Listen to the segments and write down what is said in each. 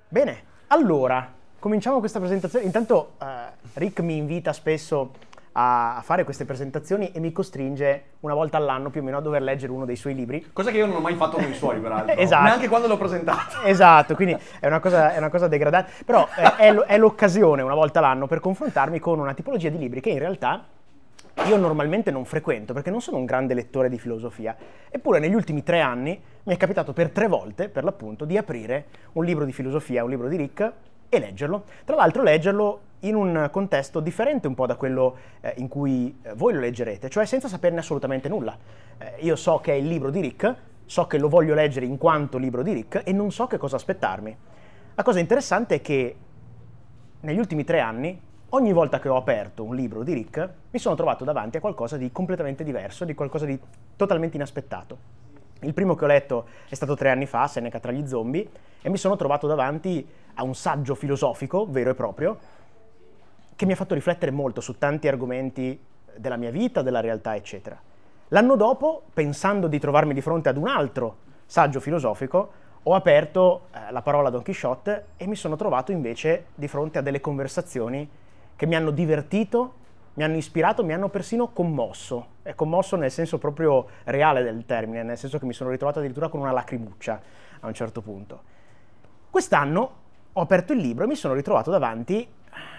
Bene, allora, cominciamo questa presentazione. Intanto Rick mi invita spesso a fare queste presentazioni e mi costringe una volta all'anno più o meno a dover leggere uno dei suoi libri. Cosa che io non ho mai fatto con i suoi, peraltro. Esatto. Neanche quando l'ho presentato. Esatto, quindi è una cosa degradante. Però è l'occasione una volta all'anno per confrontarmi con una tipologia di libri che in realtà io normalmente non frequento, perché non sono un grande lettore di filosofia. Eppure negli ultimi 3 anni mi è capitato per 3 volte, per l'appunto, di aprire un libro di filosofia, un libro di Rick, e leggerlo. Tra l'altro leggerlo in un contesto differente un po' da quello in cui voi lo leggerete, cioè senza saperne assolutamente nulla. Io so che è il libro di Rick, so che lo voglio leggere in quanto libro di Rick e non so che cosa aspettarmi. La cosa interessante è che negli ultimi 3 anni, ogni volta che ho aperto un libro di Rick, mi sono trovato davanti a qualcosa di completamente diverso, di qualcosa di totalmente inaspettato. Il primo che ho letto è stato 3 anni fa, Seneca tra gli zombie, e mi sono trovato davanti a un saggio filosofico, vero e proprio, che mi ha fatto riflettere molto su tanti argomenti della mia vita, della realtà, eccetera. L'anno dopo, pensando di trovarmi di fronte ad un altro saggio filosofico, ho aperto la parola Don Chisciotte e mi sono trovato invece di fronte a delle conversazioni che mi hanno divertito, mi hanno ispirato, mi hanno persino commosso. È commosso nel senso proprio reale del termine, nel senso che mi sono ritrovato addirittura con una lacrimuccia a un certo punto. Quest'anno ho aperto il libro e mi sono ritrovato davanti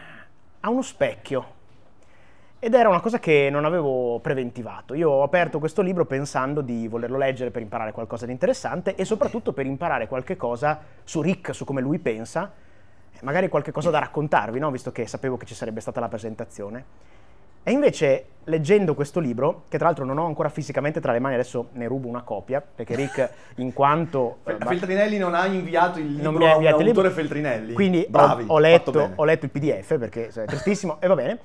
a uno specchio. Ed era una cosa che non avevo preventivato. Io ho aperto questo libro pensando di volerlo leggere per imparare qualcosa di interessante e soprattutto per imparare qualche cosa su Rick, su come lui pensa, magari qualche cosa da raccontarvi, no? Visto che sapevo che ci sarebbe stata la presentazione. E invece, leggendo questo libro, che tra l'altro non ho ancora fisicamente tra le mani, adesso ne rubo una copia, perché Rick, in quanto... Feltrinelli non ha inviato il libro non mi ha inviato a un il libro, autore Feltrinelli. quindi bravi, ho letto il PDF, perché è tristissimo, e va bene.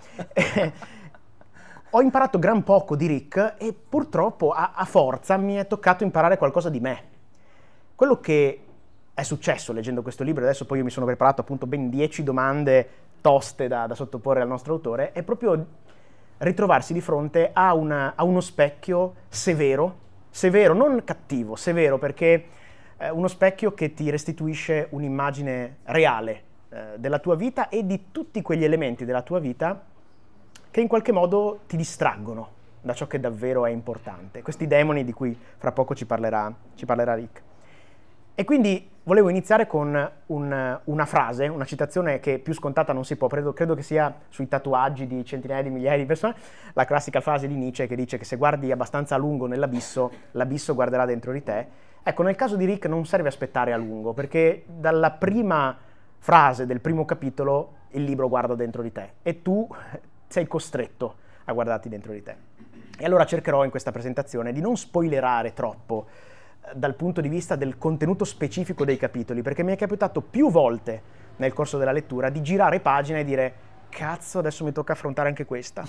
Ho imparato gran poco di Rick e purtroppo a forza mi è toccato imparare qualcosa di me. Quello che è successo leggendo questo libro, adesso poi io mi sono preparato appunto ben 10 domande toste da sottoporre al nostro autore, è proprio ritrovarsi di fronte a uno specchio severo, non cattivo, severo, perché è uno specchio che ti restituisce un'immagine reale della tua vita e di tutti quegli elementi della tua vita che in qualche modo ti distraggono da ciò che davvero è importante. Questi demoni di cui fra poco ci parlerà Rick. E quindi volevo iniziare con una frase, una citazione che più scontata non si può, credo che sia sui tatuaggi di centinaia di migliaia di persone, la classica frase di Nietzsche che dice che se guardi abbastanza a lungo nell'abisso, l'abisso guarderà dentro di te. Ecco, nel caso di Rick non serve aspettare a lungo, perché dalla prima frase del primo capitolo il libro guarda dentro di te e tu sei costretto a guardarti dentro di te. E allora cercherò in questa presentazione di non spoilerare troppo dal punto di vista del contenuto specifico dei capitoli, perché mi è capitato più volte nel corso della lettura di girare pagina e dire cazzo, adesso mi tocca affrontare anche questa.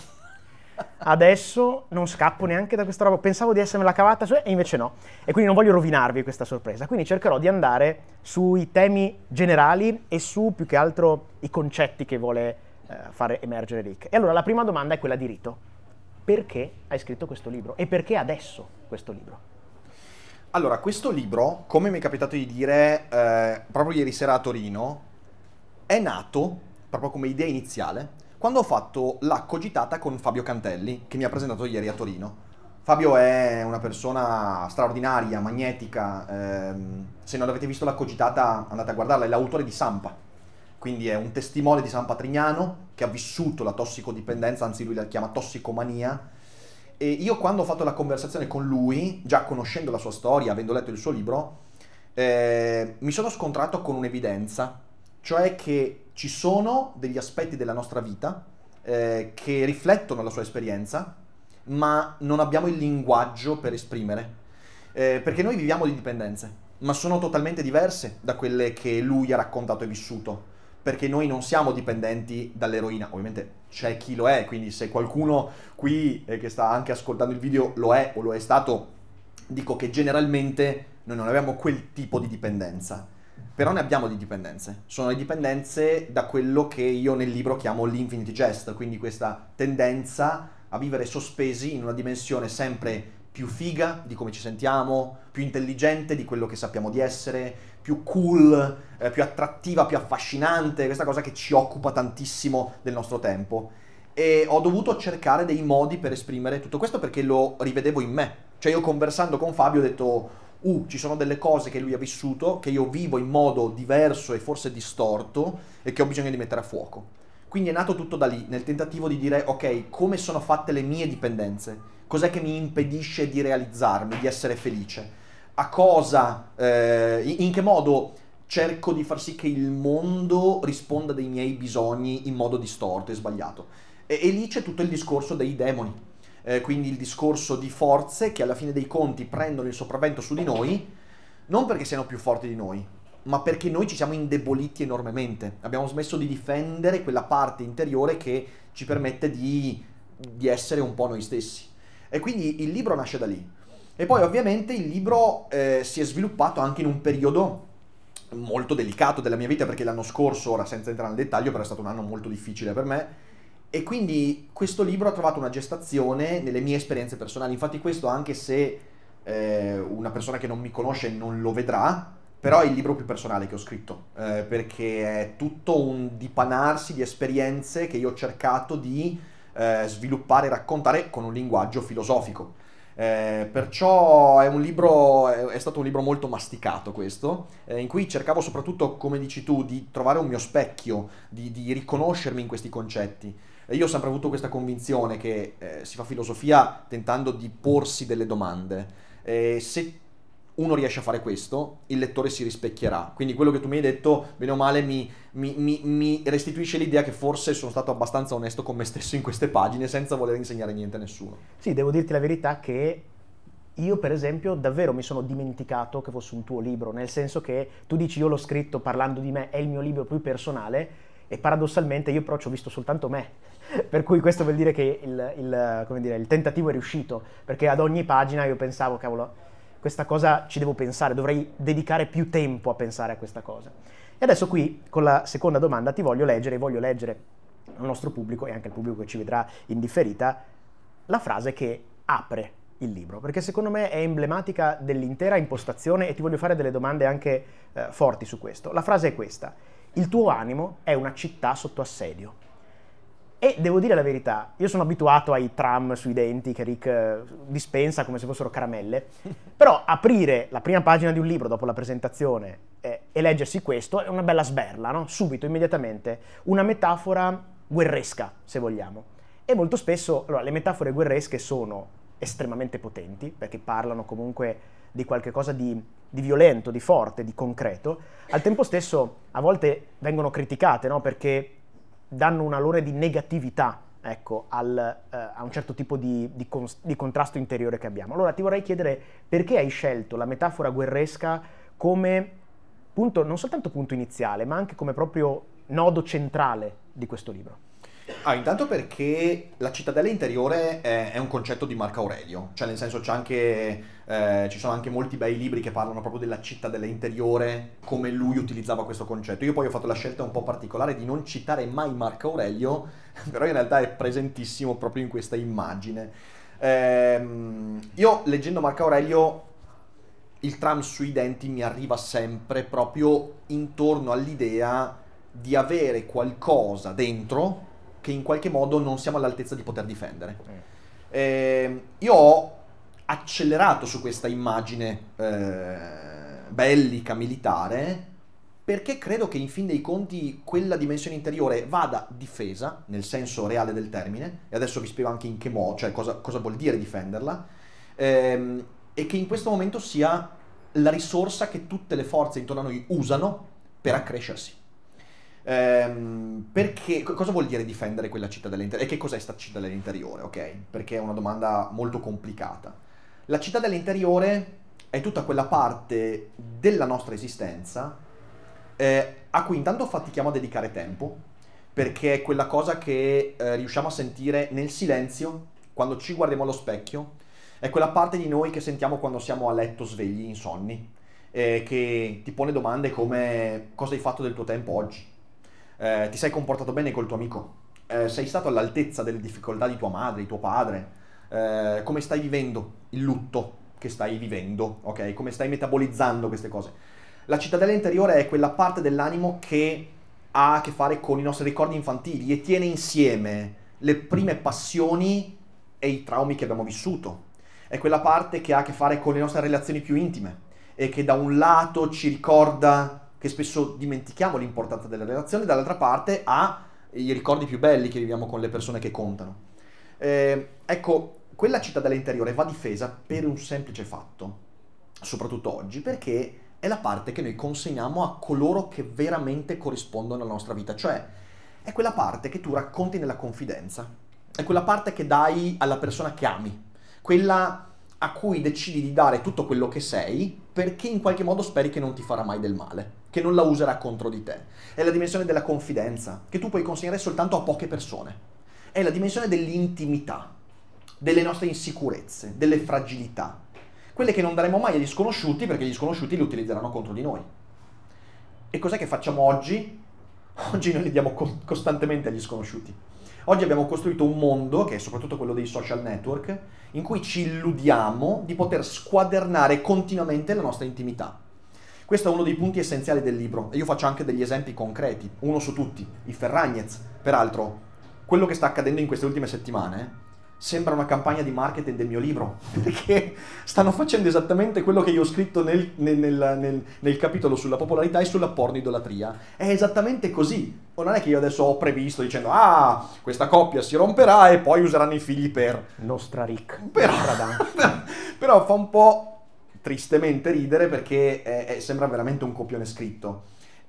Adesso non scappo neanche da questa roba, pensavo di essermela cavata e invece no. E quindi non voglio rovinarvi questa sorpresa, quindi cercherò di andare sui temi generali e su più che altro i concetti che vuole fare emergere Rick. E allora la prima domanda è quella di Rito. Perché hai scritto questo libro? E perché adesso questo libro? Allora, questo libro, come mi è capitato di dire proprio ieri sera a Torino, è nato, proprio come idea iniziale, quando ho fatto la cogitata con Fabio Cantelli, che mi ha presentato ieri a Torino. Fabio è una persona straordinaria, magnetica, se non avete visto la cogitata andate a guardarla, è l'autore di Sampa, quindi è un testimone di San Patrignano che ha vissuto la tossicodipendenza, anzi lui la chiama tossicomania. E io quando ho fatto la conversazione con lui, già conoscendo la sua storia, avendo letto il suo libro, mi sono scontrato con un'evidenza, cioè che ci sono degli aspetti della nostra vita che riflettono la sua esperienza, ma non abbiamo il linguaggio per esprimere, perché noi viviamo di dipendenze, ma sono totalmente diverse da quelle che lui ha raccontato e vissuto. Perché noi non siamo dipendenti dall'eroina, ovviamente c'è chi lo è, quindi se qualcuno qui che sta anche ascoltando il video lo è o lo è stato, dico che generalmente noi non abbiamo quel tipo di dipendenza, però ne abbiamo di dipendenze. Sono le dipendenze da quello che io nel libro chiamo l'infinity jest, quindi questa tendenza a vivere sospesi in una dimensione sempre più figa di come ci sentiamo, più intelligente di quello che sappiamo di essere, più cool, più attrattiva, più affascinante, questa cosa che ci occupa tantissimo del nostro tempo. E ho dovuto cercare dei modi per esprimere tutto questo perché lo rivedevo in me. Cioè io conversando con Fabio ho detto, ci sono delle cose che lui ha vissuto, che io vivo in modo diverso e forse distorto e che ho bisogno di mettere a fuoco. Quindi è nato tutto da lì, nel tentativo di dire, ok, come sono fatte le mie dipendenze? Cos'è che mi impedisce di realizzarmi, di essere felice? A cosa, in che modo cerco di far sì che il mondo risponda dei miei bisogni in modo distorto e sbagliato? E lì c'è tutto il discorso dei demoni, quindi il discorso di forze che alla fine dei conti prendono il sopravvento su di noi, non perché siano più forti di noi, ma perché noi ci siamo indeboliti enormemente. Abbiamo smesso di difendere quella parte interiore che ci permette di essere un po' noi stessi. E quindi il libro nasce da lì. E poi ovviamente il libro si è sviluppato anche in un periodo molto delicato della mia vita, perché l'anno scorso, ora senza entrare nel dettaglio, però è stato un anno molto difficile per me, e quindi questo libro ha trovato una gestazione nelle mie esperienze personali. Infatti questo, anche se una persona che non mi conosce non lo vedrà, però è il libro più personale che ho scritto, perché è tutto un dipanarsi di esperienze che io ho cercato di sviluppare e raccontare con un linguaggio filosofico. Perciò è stato un libro molto masticato questo, in cui cercavo soprattutto, come dici tu, di trovare un mio specchio, di riconoscermi in questi concetti. Io ho sempre avuto questa convinzione che si fa filosofia tentando di porsi delle domande. Se uno riesce a fare questo, il lettore si rispecchierà. Quindi quello che tu mi hai detto, bene o male, mi restituisce l'idea che forse sono stato abbastanza onesto con me stesso in queste pagine, senza voler insegnare niente a nessuno. Sì, devo dirti la verità che io, per esempio, davvero mi sono dimenticato che fosse un tuo libro, nel senso che tu dici io l'ho scritto parlando di me, è il mio libro più personale, e paradossalmente io però ci ho visto soltanto me. Per cui questo vuol dire che come dire, il tentativo è riuscito, perché ad ogni pagina io pensavo, cavolo, questa cosa ci devo pensare, dovrei dedicare più tempo a pensare a questa cosa. E adesso qui, con la seconda domanda, voglio leggere al nostro pubblico, e anche al pubblico che ci vedrà in differita, la frase che apre il libro, perché secondo me è emblematica dell'intera impostazione e ti voglio fare delle domande anche forti su questo. La frase è questa: il tuo animo è una città sotto assedio. E devo dire la verità, io sono abituato ai tram sui denti che Rick dispensa come se fossero caramelle, però aprire la prima pagina di un libro dopo la presentazione e leggersi questo è una bella sberla, no? Subito, immediatamente, una metafora guerresca, se vogliamo. E molto spesso, allora, le metafore guerresche sono estremamente potenti, perché parlano comunque di qualche cosa di violento, di forte, di concreto. Al tempo stesso, a volte vengono criticate, no? Perché danno un alone di negatività, ecco, a un certo tipo di contrasto interiore che abbiamo. Allora ti vorrei chiedere perché hai scelto la metafora guerresca come punto, non soltanto punto iniziale, ma anche come proprio nodo centrale di questo libro. Intanto perché la cittadella interiore è un concetto di Marco Aurelio, cioè nel senso ci sono anche molti bei libri che parlano proprio della cittadella interiore, come lui utilizzava questo concetto. Io poi ho fatto la scelta un po' particolare di non citare mai Marco Aurelio, però in realtà è presentissimo proprio in questa immagine. Io leggendo Marco Aurelio, il tram sui denti mi arriva sempre proprio intorno all'idea di avere qualcosa dentro che in qualche modo non siamo all'altezza di poter difendere. Io ho accelerato su questa immagine bellica, militare, perché credo che in fin dei conti quella dimensione interiore vada difesa, nel senso reale del termine, e adesso vi spiego anche in che modo, cioè cosa vuol dire difenderla, e che in questo momento sia la risorsa che tutte le forze intorno a noi usano per accrescersi. Perché cosa vuol dire difendere quella cittadella interiore? E che cos'è sta cittadella interiore, ok? Perché è una domanda molto complicata. La cittadella interiore è tutta quella parte della nostra esistenza a cui intanto fatichiamo a dedicare tempo, perché è quella cosa che riusciamo a sentire nel silenzio, quando ci guardiamo allo specchio, è quella parte di noi che sentiamo quando siamo a letto svegli, insonni, che ti pone domande come: cosa hai fatto del tuo tempo oggi? Ti sei comportato bene col tuo amico? Sei stato all'altezza delle difficoltà di tua madre, di tuo padre? come stai vivendo il lutto che stai vivendo, ok? Come stai metabolizzando queste cose. La cittadella interiore è quella parte dell'animo che ha a che fare con i nostri ricordi infantili e tiene insieme le prime passioni e i traumi che abbiamo vissuto. È quella parte che ha a che fare con le nostre relazioni più intime e che da un lato ci ricorda che spesso dimentichiamo l'importanza delle relazioni, dall'altra parte ha i ricordi più belli che viviamo con le persone che contano. Ecco, quella cittadella interiore va difesa per un semplice fatto, soprattutto oggi, perché è la parte che noi consegniamo a coloro che veramente corrispondono alla nostra vita, cioè è quella parte che tu racconti nella confidenza, è quella parte che dai alla persona che ami, quella a cui decidi di dare tutto quello che sei perché in qualche modo speri che non ti farà mai del male, che non la userà contro di te. È la dimensione della confidenza, che tu puoi consegnare soltanto a poche persone. È la dimensione dell'intimità, delle nostre insicurezze, delle fragilità. Quelle che non daremo mai agli sconosciuti perché gli sconosciuti li utilizzeranno contro di noi. E cos'è che facciamo oggi? Oggi noi li diamo costantemente agli sconosciuti. Oggi abbiamo costruito un mondo, che è soprattutto quello dei social network, in cui ci illudiamo di poter squadernare continuamente la nostra intimità. Questo è uno dei punti essenziali del libro e io faccio anche degli esempi concreti, uno su tutti, i Ferragnez. Peraltro, quello che sta accadendo in queste ultime settimane sembra una campagna di marketing del mio libro, perché stanno facendo esattamente quello che io ho scritto nel capitolo sulla popolarità e sulla pornoidolatria. È esattamente così. O non è che io adesso ho previsto dicendo questa coppia si romperà e poi useranno i figli per... Nostra Rick. Però fa un po' tristemente ridere perché sembra veramente un copione scritto.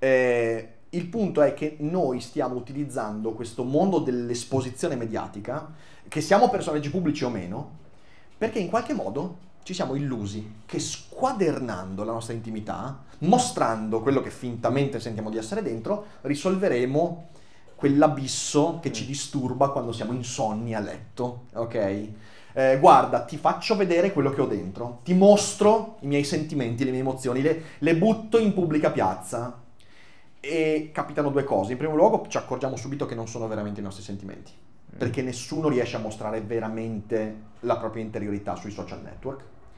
Il punto è che noi stiamo utilizzando questo mondo dell'esposizione mediatica, che siamo personaggi pubblici o meno, perché in qualche modo ci siamo illusi che squadernando la nostra intimità, mostrando quello che fintamente sentiamo di essere dentro, risolveremo quell'abisso che ci disturba quando siamo insonni a letto, ok? Guarda, ti faccio vedere quello che ho dentro, ti mostro i miei sentimenti, le mie emozioni, le butto in pubblica piazza. E capitano due cose. In primo luogo ci accorgiamo subito che non sono veramente i nostri sentimenti, perché nessuno riesce a mostrare veramente la propria interiorità sui social network.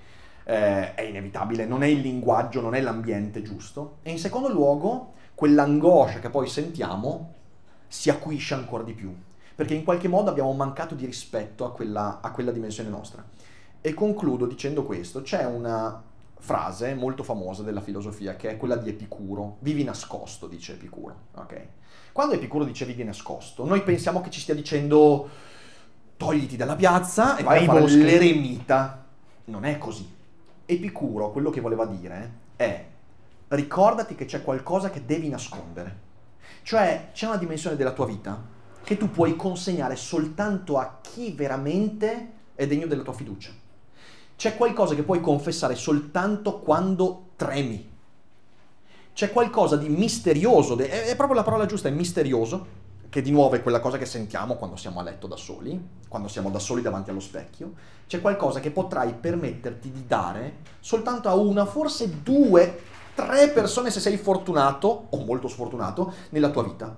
È inevitabile, non è il linguaggio, non è l'ambiente giusto. E in secondo luogo, quell'angoscia che poi sentiamo si acuisce ancora di più, perché in qualche modo abbiamo mancato di rispetto a quella dimensione nostra. E concludo dicendo questo: c'è una frase molto famosa della filosofia che è quella di Epicuro. Vivi nascosto, dice Epicuro, ok? Quando Epicuro dice vivi nascosto, noi pensiamo che ci stia dicendo togliti dalla piazza e vai a fare l'eremita. Non è così. Epicuro quello che voleva dire è: ricordati che c'è qualcosa che devi nascondere. Cioè c'è una dimensione della tua vita che tu puoi consegnare soltanto a chi veramente è degno della tua fiducia. C'è qualcosa che puoi confessare soltanto quando tremi. C'è qualcosa di misterioso, è proprio la parola giusta, è misterioso, che di nuovo è quella cosa che sentiamo quando siamo a letto da soli, quando siamo da soli davanti allo specchio. C'è qualcosa che potrai permetterti di dare soltanto a una, forse due, tre persone se sei fortunato, o molto sfortunato, nella tua vita.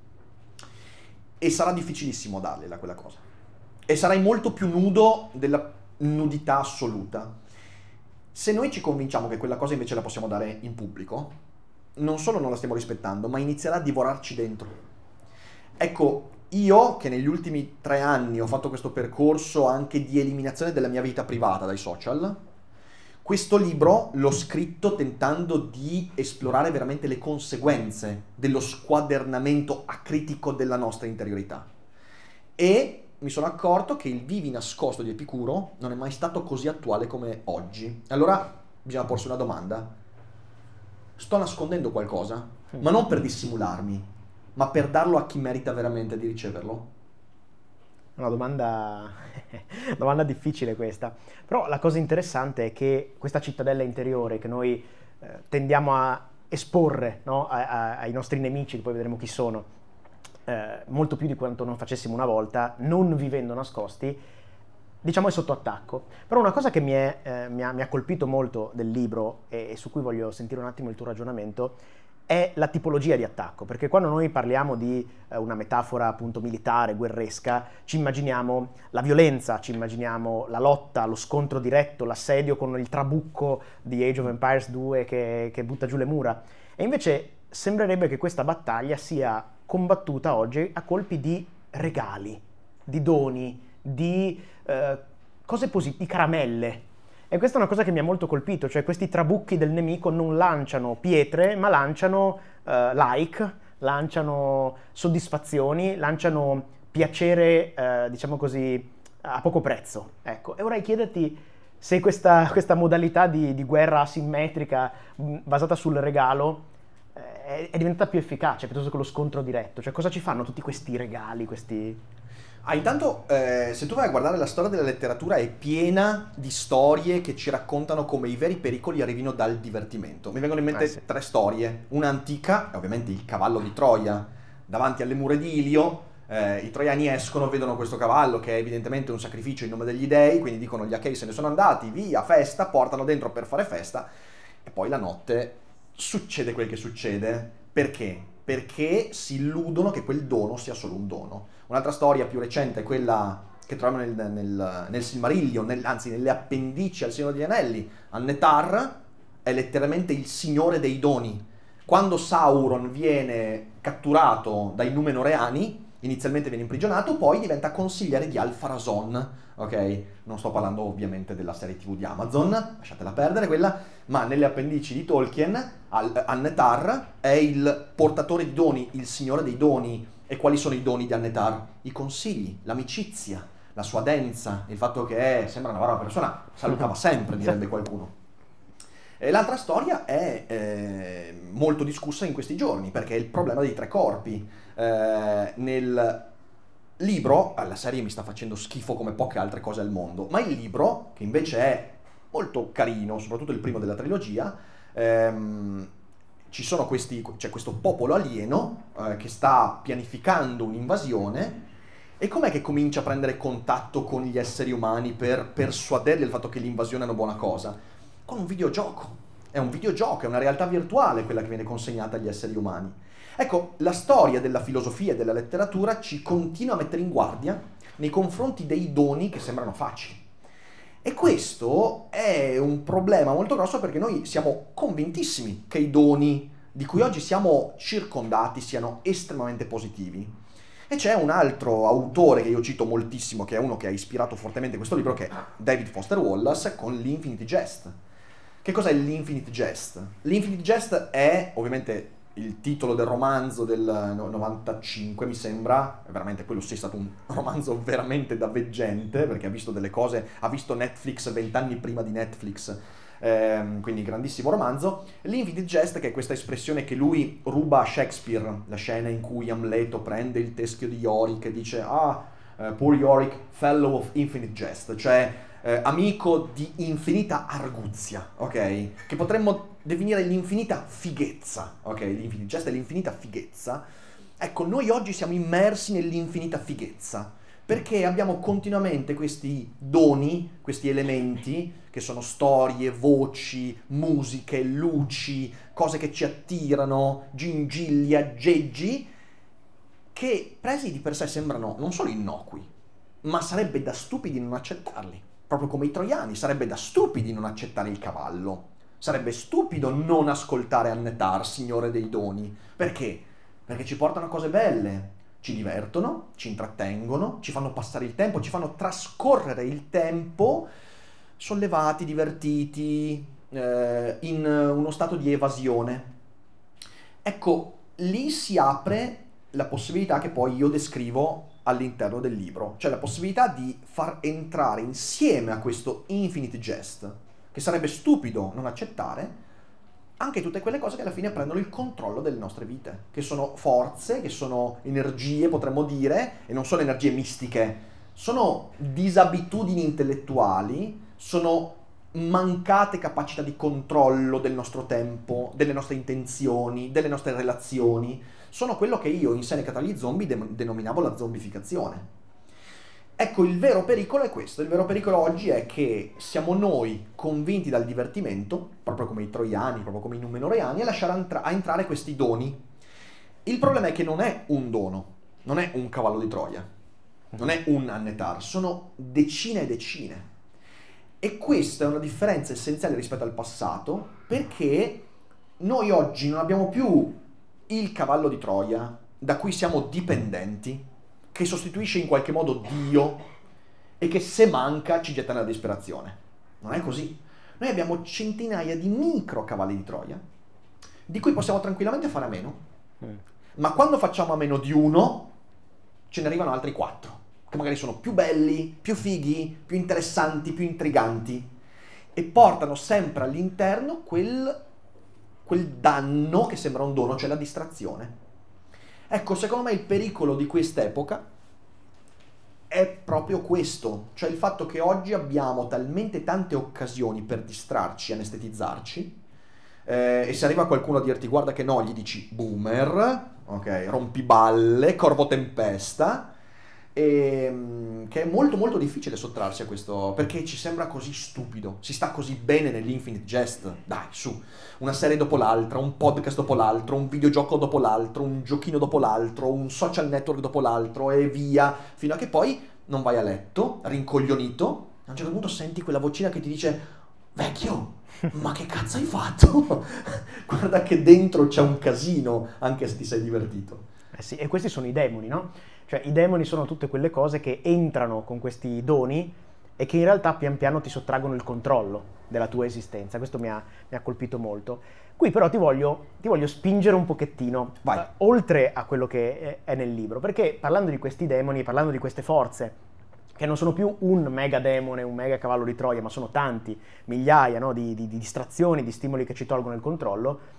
E sarà difficilissimo dargliela quella cosa. E sarai molto più nudo della nudità assoluta. Se noi ci convinciamo che quella cosa invece la possiamo dare in pubblico, non solo non la stiamo rispettando, ma inizierà a divorarci dentro. Ecco, io che negli ultimi 3 anni ho fatto questo percorso anche di eliminazione della mia vita privata dai social, questo libro l'ho scritto tentando di esplorare veramente le conseguenze dello squadernamento acritico della nostra interiorità. E mi sono accorto che il vivi nascosto di Epicuro non è mai stato così attuale come oggi. Allora bisogna porsi una domanda: sto nascondendo qualcosa? Ma non per dissimularmi, ma per darlo a chi merita veramente di riceverlo? Una domanda difficile questa, però la cosa interessante è che questa cittadella interiore che noi tendiamo a esporre, no? ai nostri nemici, che poi vedremo chi sono, molto più di quanto non facessimo una volta, non vivendo nascosti, diciamo è sotto attacco. Però una cosa che mi ha colpito molto del libro e su cui voglio sentire un attimo il tuo ragionamento è la tipologia di attacco, perché quando noi parliamo di una metafora appunto militare, guerresca, ci immaginiamo la violenza, ci immaginiamo la lotta, lo scontro diretto, l'assedio con il trabucco di Age of Empires 2 che butta giù le mura. E invece sembrerebbe che questa battaglia sia combattuta oggi a colpi di regali, di doni, di cose positive, di caramelle. E questa è una cosa che mi ha molto colpito, cioè questi trabucchi del nemico non lanciano pietre, ma lanciano like, lanciano soddisfazioni, lanciano piacere, diciamo così, a poco prezzo. Ecco, e vorrei chiederti se questa modalità di guerra asimmetrica basata sul regalo è diventata più efficace piuttosto che lo scontro diretto. Cioè, cosa ci fanno tutti questi regali, questi... Intanto, se tu vai a guardare la storia della letteratura è piena di storie che ci raccontano come i veri pericoli arrivino dal divertimento. Mi vengono in mente sì. 3 storie. Una antica, è ovviamente il cavallo di Troia. Davanti alle mura di Ilio, i troiani escono, vedono questo cavallo che è evidentemente un sacrificio in nome degli dei, quindi dicono gli Achei se ne sono andati, via, festa, portano dentro per fare festa, e poi la notte succede quel che succede. Perché? Perché si illudono che quel dono sia solo un dono. Un'altra storia più recente è quella che troviamo nel Silmarillion, anzi nelle appendici al Signore degli Anelli. Annetar è letteralmente il signore dei doni. Quando Sauron viene catturato dai Numenoreani, inizialmente viene imprigionato, poi diventa consigliere di Al-Pharazôn, ok? Non sto parlando ovviamente della serie TV di Amazon, lasciatela perdere quella, ma nelle appendici di Tolkien, Annetar è il portatore di doni, il signore dei doni. E quali sono i doni di Annetar? I consigli, l'amicizia, la sua densa, il fatto che sembra una brava persona, salutava sempre, direbbe qualcuno. E l'altra storia è molto discussa in questi giorni, perché è il problema dei 3 corpi. Nel libro, la serie mi sta facendo schifo come poche altre cose al mondo, ma il libro, che invece è molto carino, soprattutto il primo della trilogia, c'è questo popolo alieno che sta pianificando un'invasione. E com'è che comincia a prendere contatto con gli esseri umani per persuaderli del fatto che l'invasione è una buona cosa? Con un videogioco. È un videogioco, è una realtà virtuale quella che viene consegnata agli esseri umani. Ecco, la storia della filosofia e della letteratura ci continua a mettere in guardia nei confronti dei doni che sembrano facili. E questo è un problema molto grosso perché noi siamo convintissimi che i doni di cui oggi siamo circondati siano estremamente positivi. E c'è un altro autore che io cito moltissimo, che è uno che ha ispirato fortemente questo libro, che è David Foster Wallace, con l'Infinite Jest. Che cos'è l'Infinite Jest? L'Infinite Jest è ovviamente il titolo del romanzo del 95, mi sembra. Veramente quello sì è stato un romanzo veramente da veggente, perché ha visto delle cose, ha visto Netflix 20 anni prima di Netflix, quindi grandissimo romanzo. L'Infinite Jest, che è questa espressione che lui ruba a Shakespeare, la scena in cui Amleto prende il teschio di Yorick e dice poor Yorick, fellow of infinite jest, cioè amico di infinita arguzia, ok? Che potremmo definire l'infinita fighezza, ok? L'infinite jest è l'infinita fighezza. Ecco, noi oggi siamo immersi nell'infinita fighezza, perché abbiamo continuamente questi doni, questi elementi, che sono storie, voci, musiche, luci, cose che ci attirano, gingilli, aggeggi, che presi di per sé sembrano non solo innocui, ma sarebbe da stupidi non accettarli. Proprio come i troiani, sarebbe da stupidi non accettare il cavallo. Sarebbe stupido non ascoltare Annetar, signore dei doni. Perché? Perché ci portano a cose belle, ci divertono, ci intrattengono, ci fanno passare il tempo, ci fanno trascorrere il tempo sollevati, divertiti, in uno stato di evasione. Ecco, lì si apre la possibilità che poi io descrivo all'interno del libro, cioè la possibilità di far entrare insieme a questo infinite jest, che sarebbe stupido non accettare, anche tutte quelle cose che alla fine prendono il controllo delle nostre vite, che sono forze, che sono energie, potremmo dire, e non sono energie mistiche, sono disabitudini intellettuali, sono mancate capacità di controllo del nostro tempo, delle nostre intenzioni, delle nostre relazioni. Sono quello che io in Seneca tra gli zombie denominavo la zombificazione. Ecco, il vero pericolo è questo. Il vero pericolo oggi è che siamo noi convinti dal divertimento, proprio come i troiani, proprio come i numenoriani, a lasciare entrare questi doni. Il problema è che non è un dono, non è un cavallo di Troia, non è un annetar, sono decine e decine. E questa è una differenza essenziale rispetto al passato, perché noi oggi non abbiamo più il cavallo di Troia da cui siamo dipendenti, che sostituisce in qualche modo Dio e che se manca ci getta nella disperazione. Non è così. Noi abbiamo centinaia di micro cavalli di Troia di cui possiamo tranquillamente fare a meno, ma quando facciamo a meno di uno ce ne arrivano altri 4 che magari sono più belli, più fighi, più interessanti, più intriganti e portano sempre all'interno quel danno che sembra un dono, cioè la distrazione. Ecco, secondo me il pericolo di quest'epoca è proprio questo, cioè il fatto che oggi abbiamo talmente tante occasioni per distrarci, anestetizzarci, e se arriva qualcuno a dirti guarda che no, gli dici boomer, ok, rompiballe, corvo tempesta, e che è molto molto difficile sottrarsi a questo, perché ci sembra così stupido, si sta così bene nell'Infinite Jest, dai su, una serie dopo l'altra, un podcast dopo l'altro, un videogioco dopo l'altro, un giochino dopo l'altro, un social network dopo l'altro e via, fino a che poi non vai a letto, rincoglionito, a un certo punto senti quella vocina che ti dice vecchio, ma che cazzo hai fatto? Guarda che dentro c'è un casino, anche se ti sei divertito. Eh sì, e questi sono i demoni, no? Cioè i demoni sono tutte quelle cose che entrano con questi doni e che in realtà pian piano ti sottraggono il controllo della tua esistenza. Questo mi ha colpito molto. Qui però ti voglio spingere un pochettino oltre a quello che è nel libro, perché parlando di questi demoni, parlando di queste forze, che non sono più un mega demone, un mega cavallo di Troia, ma sono tanti, migliaia, no, di distrazioni, di stimoli che ci tolgono il controllo.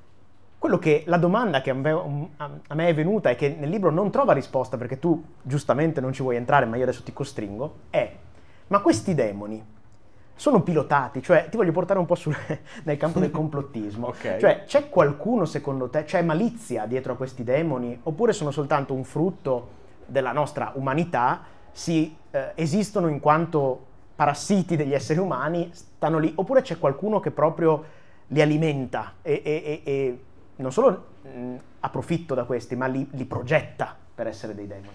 La domanda che a me è venuta e che nel libro non trova risposta, perché tu giustamente non ci vuoi entrare, ma io adesso ti costringo, è: ma questi demoni sono pilotati? Cioè, ti voglio portare un po' nel campo del complottismo. Okay. Cioè, c'è qualcuno, secondo te, c'è malizia dietro a questi demoni? Oppure sono soltanto un frutto della nostra umanità, esistono in quanto parassiti degli esseri umani, stanno lì? Oppure c'è qualcuno che proprio li alimenta e non solo approfitto da questi, ma li progetta per essere dei demoni?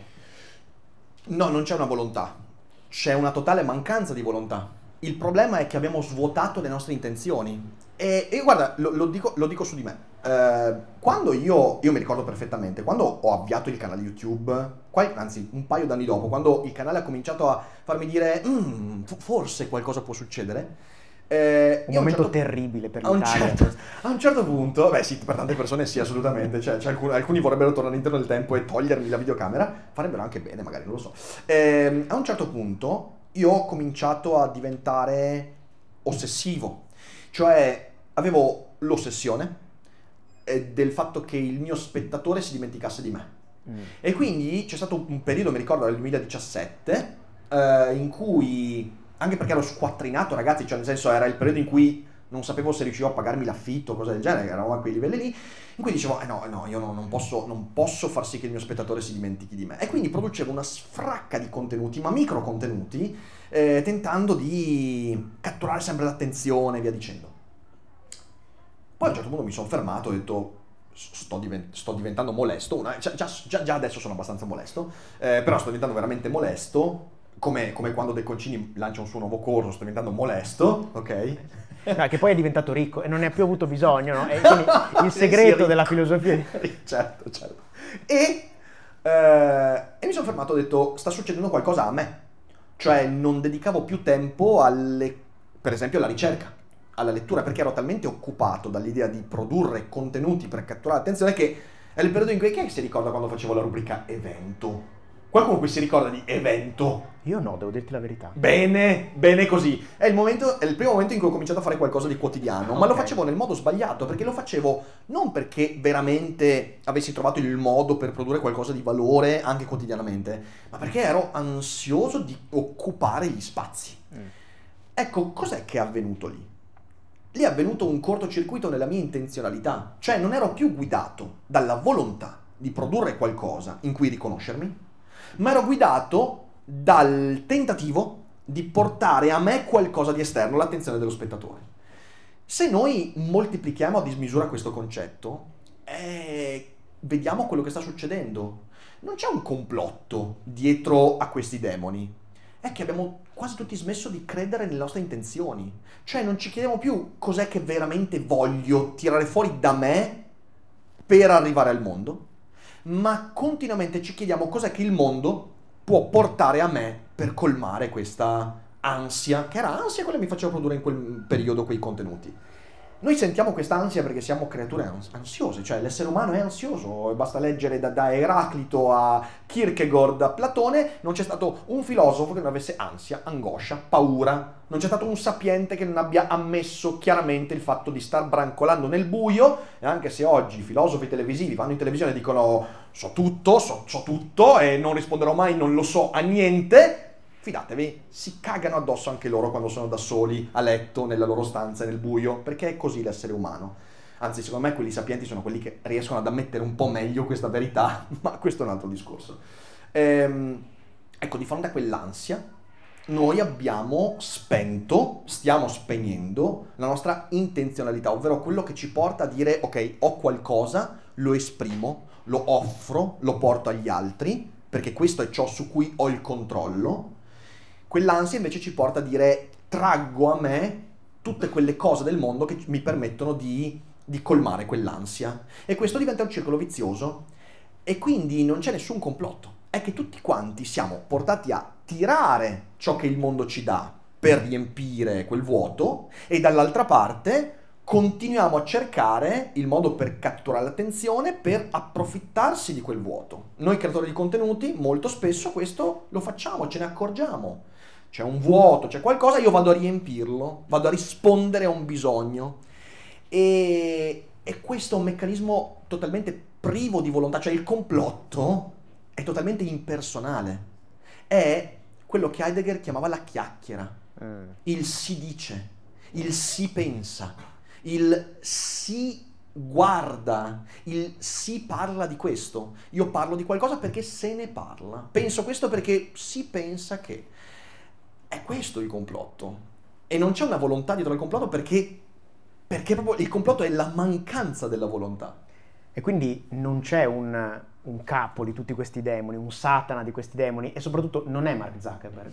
No, non c'è una volontà, c'è una totale mancanza di volontà. Il problema è che abbiamo svuotato le nostre intenzioni. E guarda, lo dico su di me. Quando io mi ricordo perfettamente, quando ho avviato il canale YouTube, anzi un paio d'anni dopo, quando il canale ha cominciato a farmi dire forse qualcosa può succedere, un momento terribile per l'Italia. A un certo punto, beh sì, per tante persone sì, assolutamente, cioè alcuni vorrebbero tornare indietro nel tempo e togliermi la videocamera, farebbero anche bene magari, non lo so. A un certo punto io ho cominciato a diventare ossessivo, cioè avevo l'ossessione del fatto che il mio spettatore si dimenticasse di me. E quindi c'è stato un periodo, mi ricordo, nel 2017, in cui, anche perché ero squattrinato, ragazzi, cioè nel senso era il periodo in cui non sapevo se riuscivo a pagarmi l'affitto o cose del genere, eravamo a quei livelli lì, in cui dicevo, no, io non posso far sì che il mio spettatore si dimentichi di me. E quindi producevo una sfracca di contenuti, ma micro contenuti, tentando di catturare sempre l'attenzione e via dicendo. Poi a un certo punto mi sono fermato e ho detto, sto diventando molesto, già adesso sono abbastanza molesto, però sto diventando veramente molesto, come quando De Concini lancia un suo nuovo corso, sto diventando molesto, ok? No, che poi è diventato ricco e non ne ha più avuto bisogno, no? E quindi il segreto della filosofia. Certo. E mi sono fermato e ho detto, sta succedendo qualcosa a me. Cioè non dedicavo più tempo per esempio alla ricerca, alla lettura, perché ero talmente occupato dall'idea di produrre contenuti per catturare l'attenzione che è il periodo in cui chi è che si ricorda quando facevo la rubrica evento? Qualcuno qui si ricorda di evento? Io no, devo dirti la verità. Bene così. È il primo momento in cui ho cominciato a fare qualcosa di quotidiano, ma lo facevo nel modo sbagliato, perché lo facevo non perché veramente avessi trovato il modo per produrre qualcosa di valore anche quotidianamente, ma perché ero ansioso di occupare gli spazi. Ecco, cos'è che è avvenuto lì? Lì è avvenuto un cortocircuito nella mia intenzionalità, cioè non ero più guidato dalla volontà di produrre qualcosa in cui riconoscermi, ma ero guidato dal tentativo di portare a me qualcosa di esterno, l'attenzione dello spettatore. Se noi moltiplichiamo a dismisura questo concetto, vediamo quello che sta succedendo. Non c'è un complotto dietro a questi demoni, è che abbiamo quasi tutti smesso di credere nelle nostre intenzioni. Cioè non ci chiediamo più cos'è che veramente voglio tirare fuori da me per arrivare al mondo, ma continuamente ci chiediamo cos'è che il mondo può portare a me per colmare questa ansia, che era ansia quella che mi faceva produrre in quel periodo quei contenuti. Noi sentiamo questa ansia perché siamo creature ansiose, cioè l'essere umano è ansioso, basta leggere da Eraclito a Kierkegaard a Platone, non c'è stato un filosofo che non avesse ansia, angoscia, paura, non c'è stato un sapiente che non abbia ammesso chiaramente il fatto di star brancolando nel buio, e anche se oggi i filosofi televisivi vanno in televisione e dicono so tutto e non risponderò mai, non lo so a niente, fidatevi, si cagano addosso anche loro quando sono da soli a letto, nella loro stanza, nel buio, perché è così l'essere umano. Anzi, secondo me quelli sapienti sono quelli che riescono ad ammettere un po' meglio questa verità, ma questo è un altro discorso. Ecco, di fronte a quell'ansia, noi stiamo spegnendo la nostra intenzionalità, ovvero quello che ci porta a dire, ok, ho qualcosa, lo esprimo, lo offro, lo porto agli altri, perché questo è ciò su cui ho il controllo. Quell'ansia invece ci porta a dire traggo a me tutte quelle cose del mondo che mi permettono di colmare quell'ansia. E questo diventa un circolo vizioso e quindi non c'è nessun complotto. È che tutti quanti siamo portati a tirare ciò che il mondo ci dà per riempire quel vuoto e dall'altra parte continuiamo a cercare il modo per catturare l'attenzione, per approfittarsi di quel vuoto. Noi creatori di contenuti molto spesso questo lo facciamo, ce ne accorgiamo. C'è un vuoto, c'è qualcosa, io vado a riempirlo, vado a rispondere a un bisogno. E questo è un meccanismo totalmente privo di volontà, cioè il complotto è totalmente impersonale. È quello che Heidegger chiamava la chiacchiera, il si dice, il si pensa, il si guarda, il si parla di questo. Io parlo di qualcosa perché se ne parla. Penso questo perché si pensa che. È questo il complotto. E non c'è una volontà dietro al complotto perché proprio il complotto è la mancanza della volontà. E quindi non c'è un capo di tutti questi demoni, un satana di questi demoni, e soprattutto non è Mark Zuckerberg.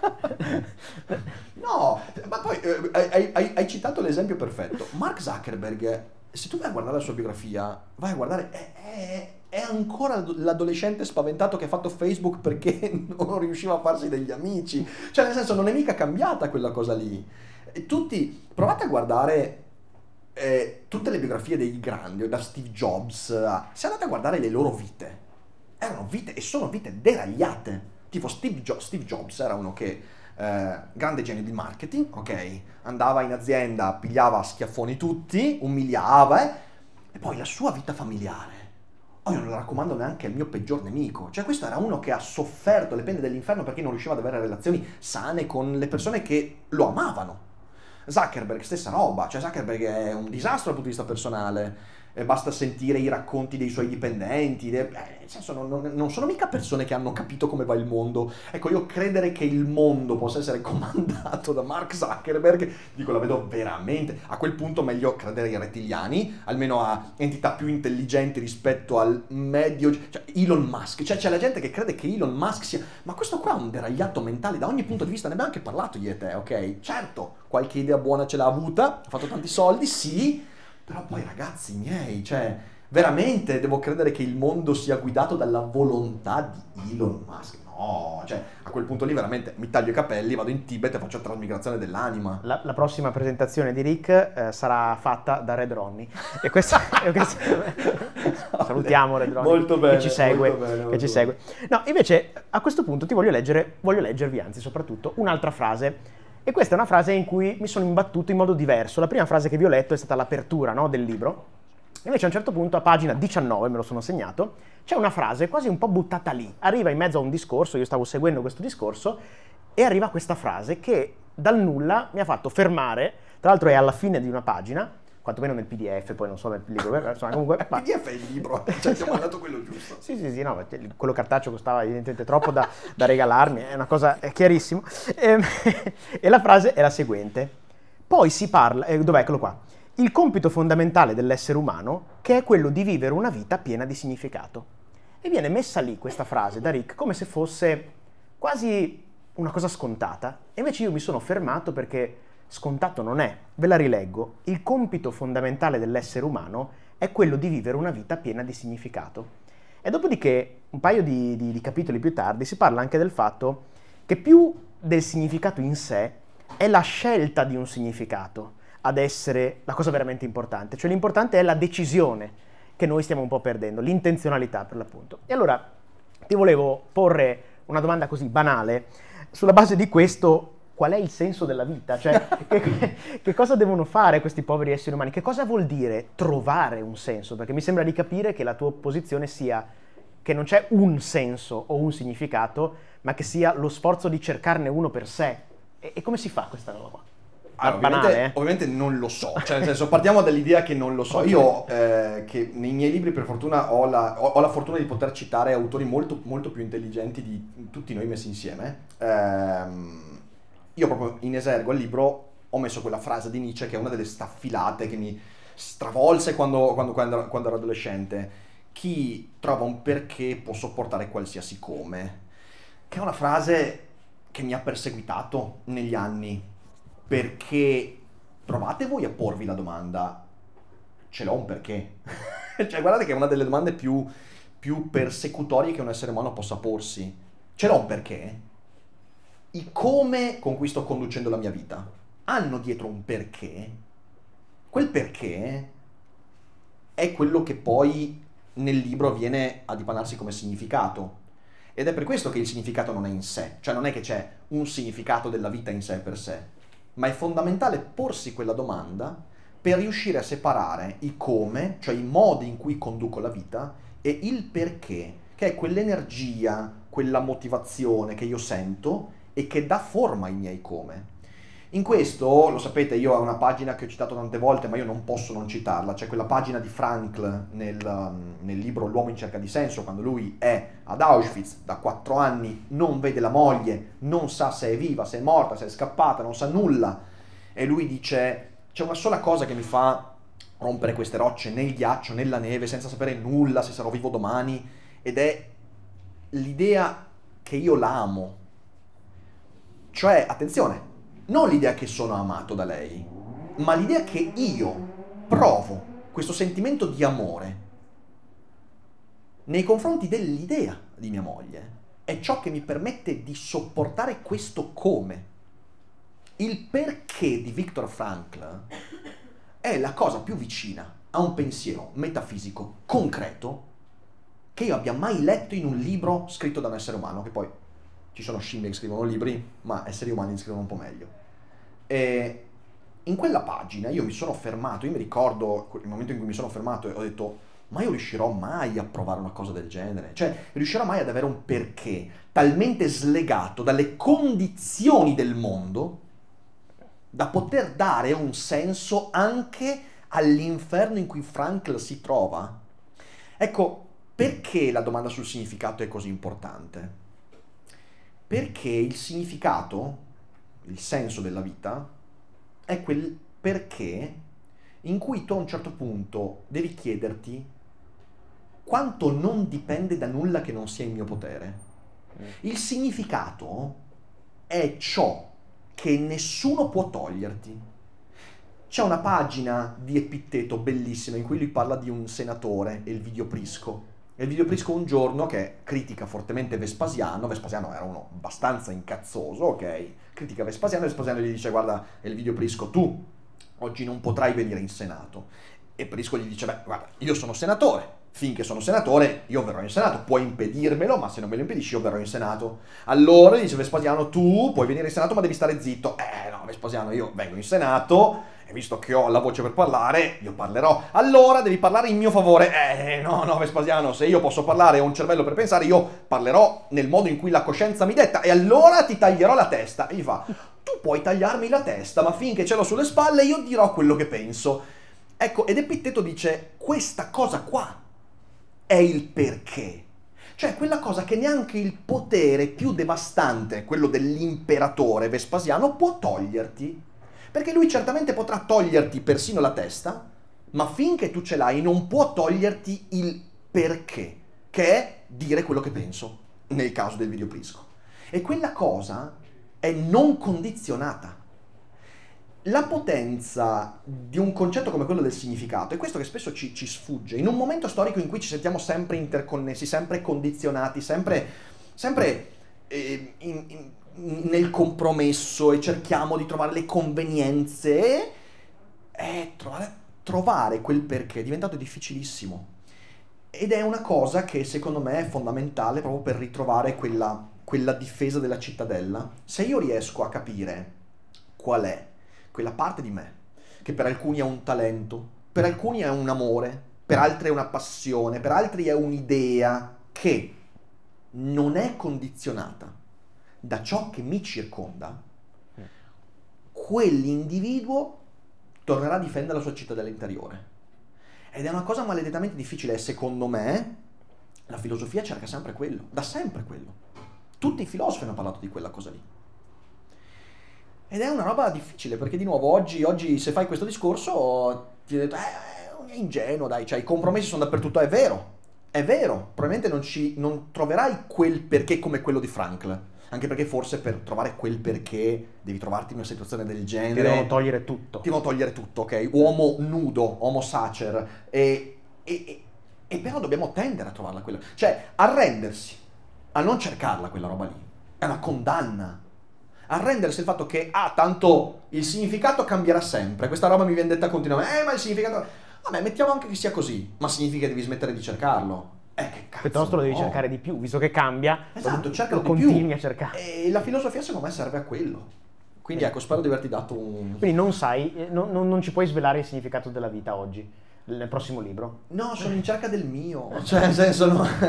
No, ma poi hai citato l'esempio perfetto. Mark Zuckerberg, se tu vai a guardare la sua biografia, vai a guardare, è ancora l'adolescente spaventato che ha fatto Facebook perché non riusciva a farsi degli amici. Cioè, nel senso, non è mica cambiata quella cosa lì. Provate a guardare tutte le biografie dei grandi, da Steve Jobs, se andate a guardare le loro vite, erano vite e sono vite deragliate. Tipo Steve Jobs era uno che, grande genio di marketing, ok? Andava in azienda, pigliava a schiaffoni tutti, umiliava, e poi la sua vita familiare. Io non la raccomando neanche al mio peggior nemico. Cioè, questo era uno che ha sofferto le pene dell'inferno perché non riusciva ad avere relazioni sane con le persone che lo amavano. Zuckerberg, stessa roba, cioè Zuckerberg è un disastro dal punto di vista personale, basta sentire i racconti dei suoi dipendenti, nel senso non sono mica persone che hanno capito come va il mondo. Ecco, io credere che il mondo possa essere comandato da Mark Zuckerberg, dico, la vedo veramente, a quel punto meglio credere ai rettiliani, almeno a entità più intelligenti rispetto al medio, cioè Elon Musk, cioè c'è la gente che crede che Elon Musk sia, ma questo qua è un deragliato mentale da ogni punto di vista, ne abbiamo anche parlato io e te, ok? Certo, qualche idea buona ce l'ha avuta, ha fatto tanti soldi, sì, però poi ragazzi miei, cioè veramente devo credere che il mondo sia guidato dalla volontà di Elon Musk? No, cioè a quel punto lì veramente mi taglio i capelli, vado in Tibet e faccio trasmigrazione dell'anima. La prossima presentazione di Rick sarà fatta da Red Ronnie. E questo salutiamo Red Ronnie molto bene, che ci segue. molto bene, molto segue. No, invece a questo punto ti voglio leggervi, anzi soprattutto, un'altra frase. E questa è una frase in cui mi sono imbattuto in modo diverso. La prima frase che vi ho letto è stata l'apertura, no, del libro. Invece a un certo punto, a pagina 19, me lo sono segnato, c'è una frase quasi un po' buttata lì. Arriva in mezzo a un discorso, io stavo seguendo questo discorso, e arriva questa frase che dal nulla mi ha fatto fermare, tra l'altro è alla fine di una pagina, quantomeno nel PDF, poi non so nel libro, insomma, comunque... Il PDF è il libro, cioè ti ho mandato quello giusto. Sì, no, quello cartaceo costava evidentemente troppo da regalarmi, è una cosa, è chiarissimo. E la frase è la seguente: poi si parla, dov'è, eccolo qua, il compito fondamentale dell'essere umano, che è quello di vivere una vita piena di significato. E viene messa lì questa frase da Rick come se fosse quasi una cosa scontata, e invece io mi sono fermato perché scontato non è. Ve la rileggo: il compito fondamentale dell'essere umano è quello di vivere una vita piena di significato. E dopodiché, un paio di capitoli più tardi, si parla anche del fatto che più del significato in sé è la scelta di un significato ad essere la cosa veramente importante. Cioè l'importante è la decisione che noi stiamo un po' perdendo, l'intenzionalità per l'appunto. E allora ti volevo porre una domanda così banale, sulla base di questo: qual è il senso della vita? Cioè, che cosa devono fare questi poveri esseri umani? Che cosa vuol dire trovare un senso? Perché mi sembra di capire che la tua posizione sia che non c'è un senso o un significato, ma che sia lo sforzo di cercarne uno per sé. E come si fa questa roba qua? Allora, ovviamente non lo so, cioè nel senso, partiamo dall'idea che non lo so. Io che nei miei libri per fortuna ho la fortuna di poter citare autori molto, molto più intelligenti di tutti noi messi insieme. Io proprio in esergo al libro ho messo quella frase di Nietzsche che è una delle staffilate che mi stravolse quando ero adolescente: chi trova un perché può sopportare qualsiasi come, che è una frase che mi ha perseguitato negli anni. Perché provate voi a porvi la domanda: ce l'ho un perché? Cioè guardate che è una delle domande più persecutorie che un essere umano possa porsi. Ce l'ho un perché? I come con cui sto conducendo la mia vita hanno dietro un perché? Quel perché è quello che poi nel libro viene a dipanarsi come significato. Ed è per questo che il significato non è in sé. Cioè non è che c'è un significato della vita in sé per sé, ma è fondamentale porsi quella domanda per riuscire a separare i come, cioè i modi in cui conduco la vita, e il perché, che è quell'energia, quella motivazione che io sento e che dà forma ai miei come. In questo, lo sapete, io ho una pagina che ho citato tante volte, ma io non posso non citarla. C'è quella pagina di Frankl nel libro L'uomo in cerca di senso, quando lui è ad Auschwitz da 4 anni, non vede la moglie, non sa se è viva, se è morta, se è scappata, non sa nulla. E lui dice: c'è una sola cosa che mi fa rompere queste rocce nel ghiaccio, nella neve, senza sapere nulla se sarò vivo domani, ed è l'idea che io la amo. Cioè, attenzione, non l'idea che sono amato da lei, ma l'idea che io provo questo sentimento di amore nei confronti dell'idea di mia moglie. È ciò che mi permette di sopportare questo come. Il perché di Viktor Frankl è la cosa più vicina a un pensiero metafisico, concreto, che io abbia mai letto in un libro scritto da un essere umano, che poi ci sono scimmie che scrivono libri, ma esseri umani li scrivono un po' meglio. E in quella pagina io mi sono fermato, io mi ricordo il momento in cui mi sono fermato e ho detto: ma io riuscirò mai a provare una cosa del genere? Cioè, riuscirò mai ad avere un perché talmente slegato dalle condizioni del mondo da poter dare un senso anche all'inferno in cui Frankl si trova? Ecco, perché la domanda sul significato è così importante? Perché il significato, il senso della vita, è quel perché in cui tu a un certo punto devi chiederti quanto non dipende da nulla che non sia in mio potere. Il significato è ciò che nessuno può toglierti. C'è una pagina di Epitteto bellissima in cui lui parla di un senatore, Elvidio Prisco. Elvidio Prisco un giorno, che critica fortemente Vespasiano era uno abbastanza incazzoso, ok? Critica Vespasiano e Vespasiano gli dice: guarda Elvidio Prisco, tu oggi non potrai venire in Senato. E Prisco gli dice: beh, guarda, io sono senatore, finché sono senatore io verrò in Senato, puoi impedirmelo, ma se non me lo impedisci io verrò in Senato. Allora dice Vespasiano: tu puoi venire in Senato ma devi stare zitto. No, Vespasiano, io vengo in Senato e visto che ho la voce per parlare, io parlerò. Allora devi parlare in mio favore. No, Vespasiano, se io posso parlare e ho un cervello per pensare, io parlerò nel modo in cui la coscienza mi detta, e allora ti taglierò la testa. E gli fa: tu puoi tagliarmi la testa, ma finché ce l'ho sulle spalle io dirò quello che penso. Ecco, ed Epitteto dice, questa cosa qua è il perché. Cioè quella cosa che neanche il potere più devastante, quello dell'imperatore Vespasiano, può toglierti. Perché lui certamente potrà toglierti persino la testa, ma finché tu ce l'hai non può toglierti il perché, che è dire quello che penso, nel caso del videoprisco. E quella cosa è non condizionata. La potenza di un concetto come quello del significato è questo che spesso ci sfugge. In un momento storico in cui ci sentiamo sempre interconnessi, sempre condizionati, sempre nel compromesso e cerchiamo di trovare le convenienze, trovare quel perché è diventato difficilissimo. Ed è una cosa che secondo me è fondamentale proprio per ritrovare quella difesa della cittadella. Se io riesco a capire qual è quella parte di me, che per alcuni è un talento, per alcuni è un amore, per altri è una passione, per altri è un'idea che non è condizionata da ciò che mi circonda, quell'individuo tornerà a difendere la sua cittadella interiore. Ed è una cosa maledettamente difficile e secondo me la filosofia cerca sempre quello, da sempre quello. Tutti i filosofi hanno parlato di quella cosa lì. Ed è una roba difficile, perché di nuovo oggi se fai questo discorso ti ho detto è ingenuo, dai, cioè i compromessi sono dappertutto, è vero, probabilmente non troverai quel perché come quello di Frankl, anche perché forse per trovare quel perché devi trovarti in una situazione del genere. Ti devono togliere tutto. Ti devono togliere tutto, ok? Uomo nudo, homo sacer, e però dobbiamo tendere a trovarla quella, cioè arrendersi, a non cercarla quella roba lì, è una condanna. Arrendersi il fatto che, tanto il significato cambierà sempre, questa roba mi viene detta continuamente, ma il significato, vabbè, mettiamo anche che sia così, ma significa che devi smettere di cercarlo. Che cazzo, piuttosto lo devi no. cercare di più, visto che cambia, Esatto, lo continui a cercare. E la filosofia secondo me serve a quello. Quindi ecco, spero di averti dato un... Quindi non sai, non ci puoi svelare il significato della vita oggi, nel prossimo libro? No, sono in cerca del mio, cioè nel senso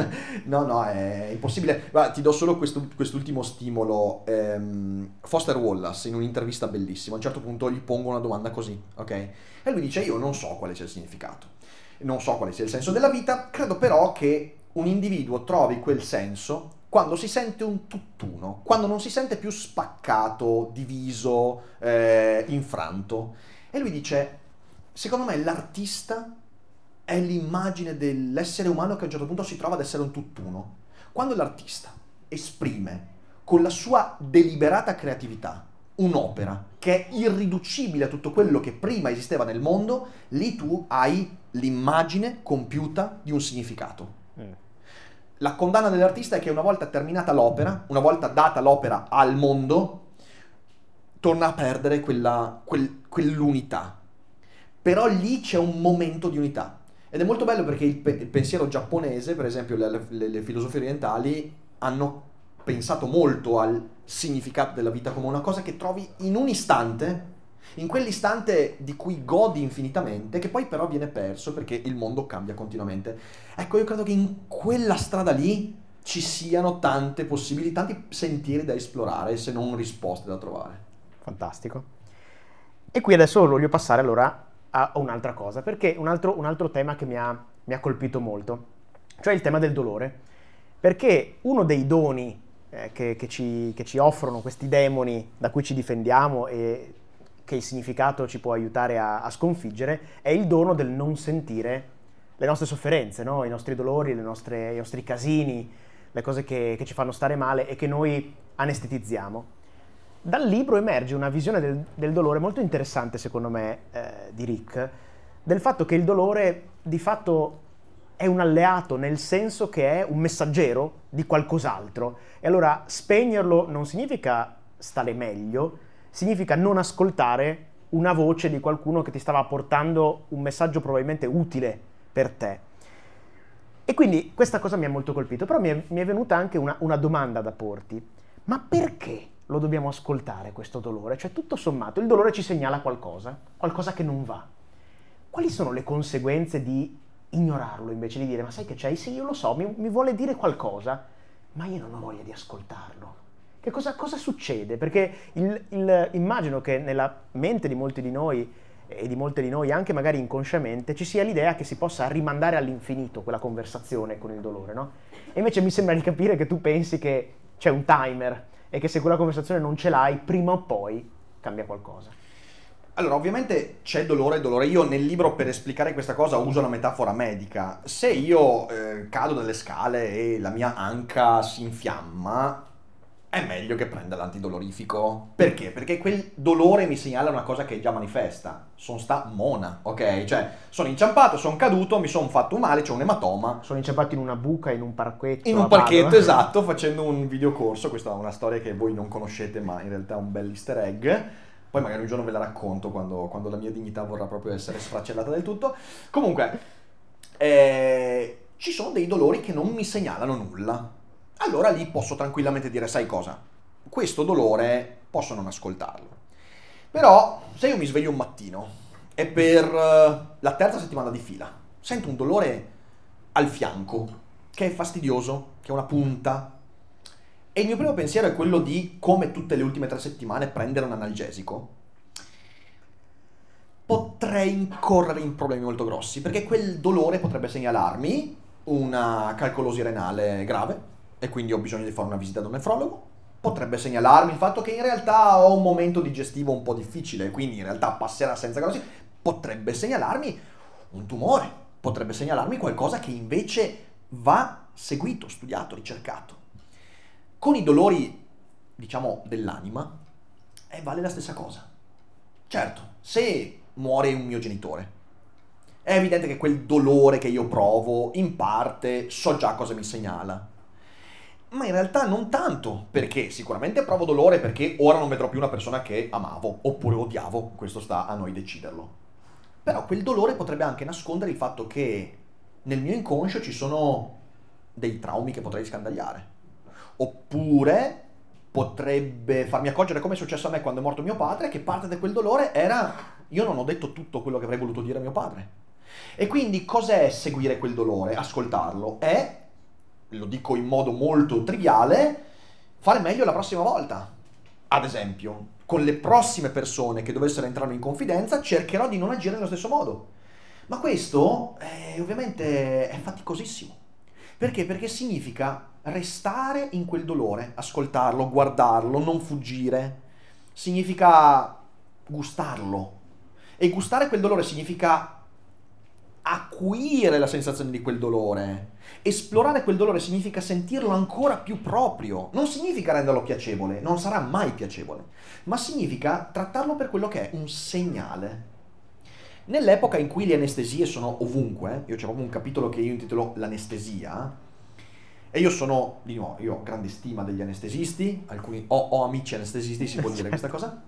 no, è impossibile. Guarda, ti do solo quest'ultimo stimolo. Foster Wallace in un'intervista bellissima, a un certo punto gli pongo una domanda così, ok? E lui dice, io non so quale sia il significato, non so quale sia il senso della vita, credo però che un individuo trovi quel senso quando si sente un tutt'uno, quando non si sente più spaccato, diviso, infranto. E lui dice, secondo me l'artista è l'immagine dell'essere umano che a un certo punto si trova ad essere un tutt'uno. Quando l'artista esprime con la sua deliberata creatività un'opera che è irriducibile a tutto quello che prima esisteva nel mondo, lì tu hai l'immagine compiuta di un significato. La condanna dell'artista è che una volta terminata l'opera, una volta data l'opera al mondo, torna a perdere quell'unità. Però lì c'è un momento di unità. Ed è molto bello perché il pensiero giapponese, per esempio le filosofie orientali, hanno pensato molto al significato della vita come una cosa che trovi in un istante, in quell'istante di cui godi infinitamente, che poi però viene perso perché il mondo cambia continuamente. Ecco, io credo che in quella strada lì ci siano tante possibilità, tanti sentieri da esplorare, se non risposte da trovare. Fantastico. E qui adesso voglio passare allora a un'altra cosa, perché un altro tema che mi ha colpito molto, cioè il tema del dolore. Perché uno dei doni che ci offrono questi demoni da cui ci difendiamo e che il significato ci può aiutare a sconfiggere è il dono del non sentire le nostre sofferenze, no? I nostri dolori, i nostri casini, le cose che ci fanno stare male e che noi anestetizziamo. Dal libro emerge una visione del dolore molto interessante, secondo me, di Rick, del fatto che il dolore di fatto è un alleato, nel senso che è un messaggero di qualcos'altro. E allora spegnerlo non significa stare meglio, significa non ascoltare una voce di qualcuno che ti stava portando un messaggio probabilmente utile per te. E quindi questa cosa mi ha molto colpito, però mi è venuta anche una domanda da porti. Ma perché lo dobbiamo ascoltare questo dolore? Cioè, tutto sommato, il dolore ci segnala qualcosa che non va. Quali sono le conseguenze di ignorarlo invece di dire, ma sai che c'è? Sì, io lo so, mi vuole dire qualcosa, ma io non ho voglia di ascoltarlo. Che cosa succede? Perché immagino che nella mente di molti di noi e di molte di noi, anche magari inconsciamente, ci sia l'idea che si possa rimandare all'infinito quella conversazione con il dolore, no? E invece mi sembra di capire che tu pensi che c'è un timer e che se quella conversazione non ce l'hai, prima o poi cambia qualcosa. Allora, ovviamente c'è dolore e dolore. Io nel libro, per esplicare questa cosa, uso una metafora medica. Se io cado dalle scale e la mia anca si infiamma, è meglio che prenda l'antidolorifico. Perché? Perché quel dolore mi segnala una cosa che è già manifesta. Sono sta mona, ok? Cioè, sono inciampato, sono caduto, mi sono fatto male, c'ho un ematoma. Sono inciampato in una buca, in un parchetto. In un parchetto, esatto, facendo un videocorso. Questa è una storia che voi non conoscete, ma in realtà è un bel easter egg. Poi magari un giorno ve la racconto quando la mia dignità vorrà proprio essere sfracellata del tutto. Comunque, ci sono dei dolori che non mi segnalano nulla. Allora lì posso tranquillamente dire, sai cosa? Questo dolore posso non ascoltarlo. Però se io mi sveglio un mattino e per la terza settimana di fila sento un dolore al fianco, che è fastidioso, che è una punta, e il mio primo pensiero è quello di, come tutte le ultime 3 settimane, prendere un analgesico, potrei incorrere in problemi molto grossi, perché quel dolore potrebbe segnalarmi una calcolosi renale grave, e quindi ho bisogno di fare una visita da un nefrologo. Potrebbe segnalarmi il fatto che in realtà ho un momento digestivo un po' difficile, quindi in realtà passerà senza grossi. Potrebbe segnalarmi un tumore, potrebbe segnalarmi qualcosa che invece va seguito, studiato, ricercato. Con i dolori, diciamo, dell'anima, vale la stessa cosa. Certo, se muore un mio genitore, è evidente che quel dolore che io provo, in parte, so già cosa mi segnala. Ma in realtà non tanto, perché sicuramente provo dolore perché ora non vedrò più una persona che amavo, oppure odiavo, questo sta a noi deciderlo. Però quel dolore potrebbe anche nascondere il fatto che nel mio inconscio ci sono dei traumi che potrei scandagliare. Oppure potrebbe farmi accorgere, come è successo a me quando è morto mio padre, che parte di quel dolore era: io non ho detto tutto quello che avrei voluto dire a mio padre. E quindi cos'è seguire quel dolore? Ascoltarlo. È, lo dico in modo molto triviale, fare meglio la prossima volta. Ad esempio, con le prossime persone che dovessero entrare in confidenza, cercherò di non agire nello stesso modo. Ma questo ovviamente è faticosissimo. Perché? Perché significa restare in quel dolore, ascoltarlo, guardarlo, non fuggire. Significa gustarlo. E gustare quel dolore significa acuire la sensazione di quel dolore. Esplorare quel dolore significa sentirlo ancora più proprio. Non significa renderlo piacevole, non sarà mai piacevole, ma significa trattarlo per quello che è, un segnale. Nell'epoca in cui le anestesie sono ovunque, io c'è proprio un capitolo che io intitolo l'anestesia, e io sono, di nuovo, io ho grande stima degli anestesisti, alcuni ho amici anestesisti, si può dire questa cosa,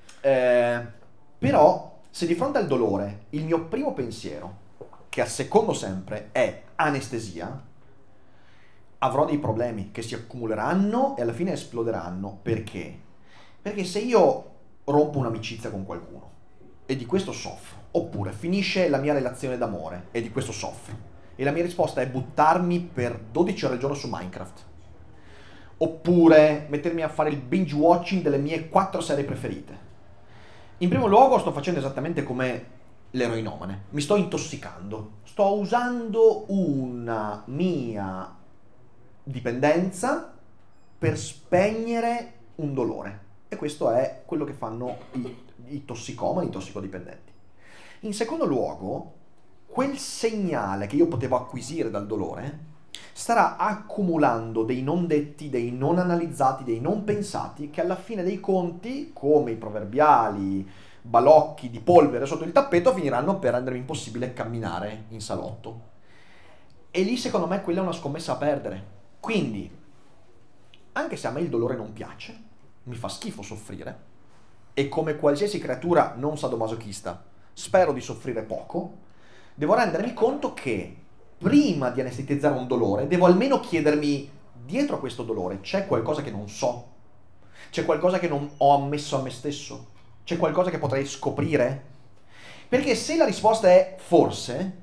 però se di fronte al dolore il mio primo pensiero, che assecondo sempre, è anestesia, avrò dei problemi che si accumuleranno e alla fine esploderanno. Perché? Perché se io rompo un'amicizia con qualcuno e di questo soffro, oppure finisce la mia relazione d'amore e di questo soffro, e la mia risposta è buttarmi per 12 ore al giorno su Minecraft, oppure mettermi a fare il binge watching delle mie 4 serie preferite, in primo luogo sto facendo esattamente come l'eroinomane, mi sto intossicando, sto usando una mia dipendenza per spegnere un dolore, e questo è quello che fanno i tossicomani, i tossicodipendenti. In secondo luogo, quel segnale che io potevo acquisire dal dolore starà accumulando dei non detti, dei non analizzati, dei non pensati, che alla fine dei conti, come i proverbiali balocchi di polvere sotto il tappeto, finiranno per rendermi impossibile camminare in salotto. E lì secondo me quella è una scommessa a perdere. Quindi, anche se a me il dolore non piace, mi fa schifo soffrire, e come qualsiasi creatura non sadomasochista spero di soffrire poco, devo rendermi conto che prima di anestetizzare un dolore devo almeno chiedermi: dietro a questo dolore c'è qualcosa che non so? C'è qualcosa che non ho ammesso a me stesso? C'è qualcosa che potrei scoprire? Perché se la risposta è forse,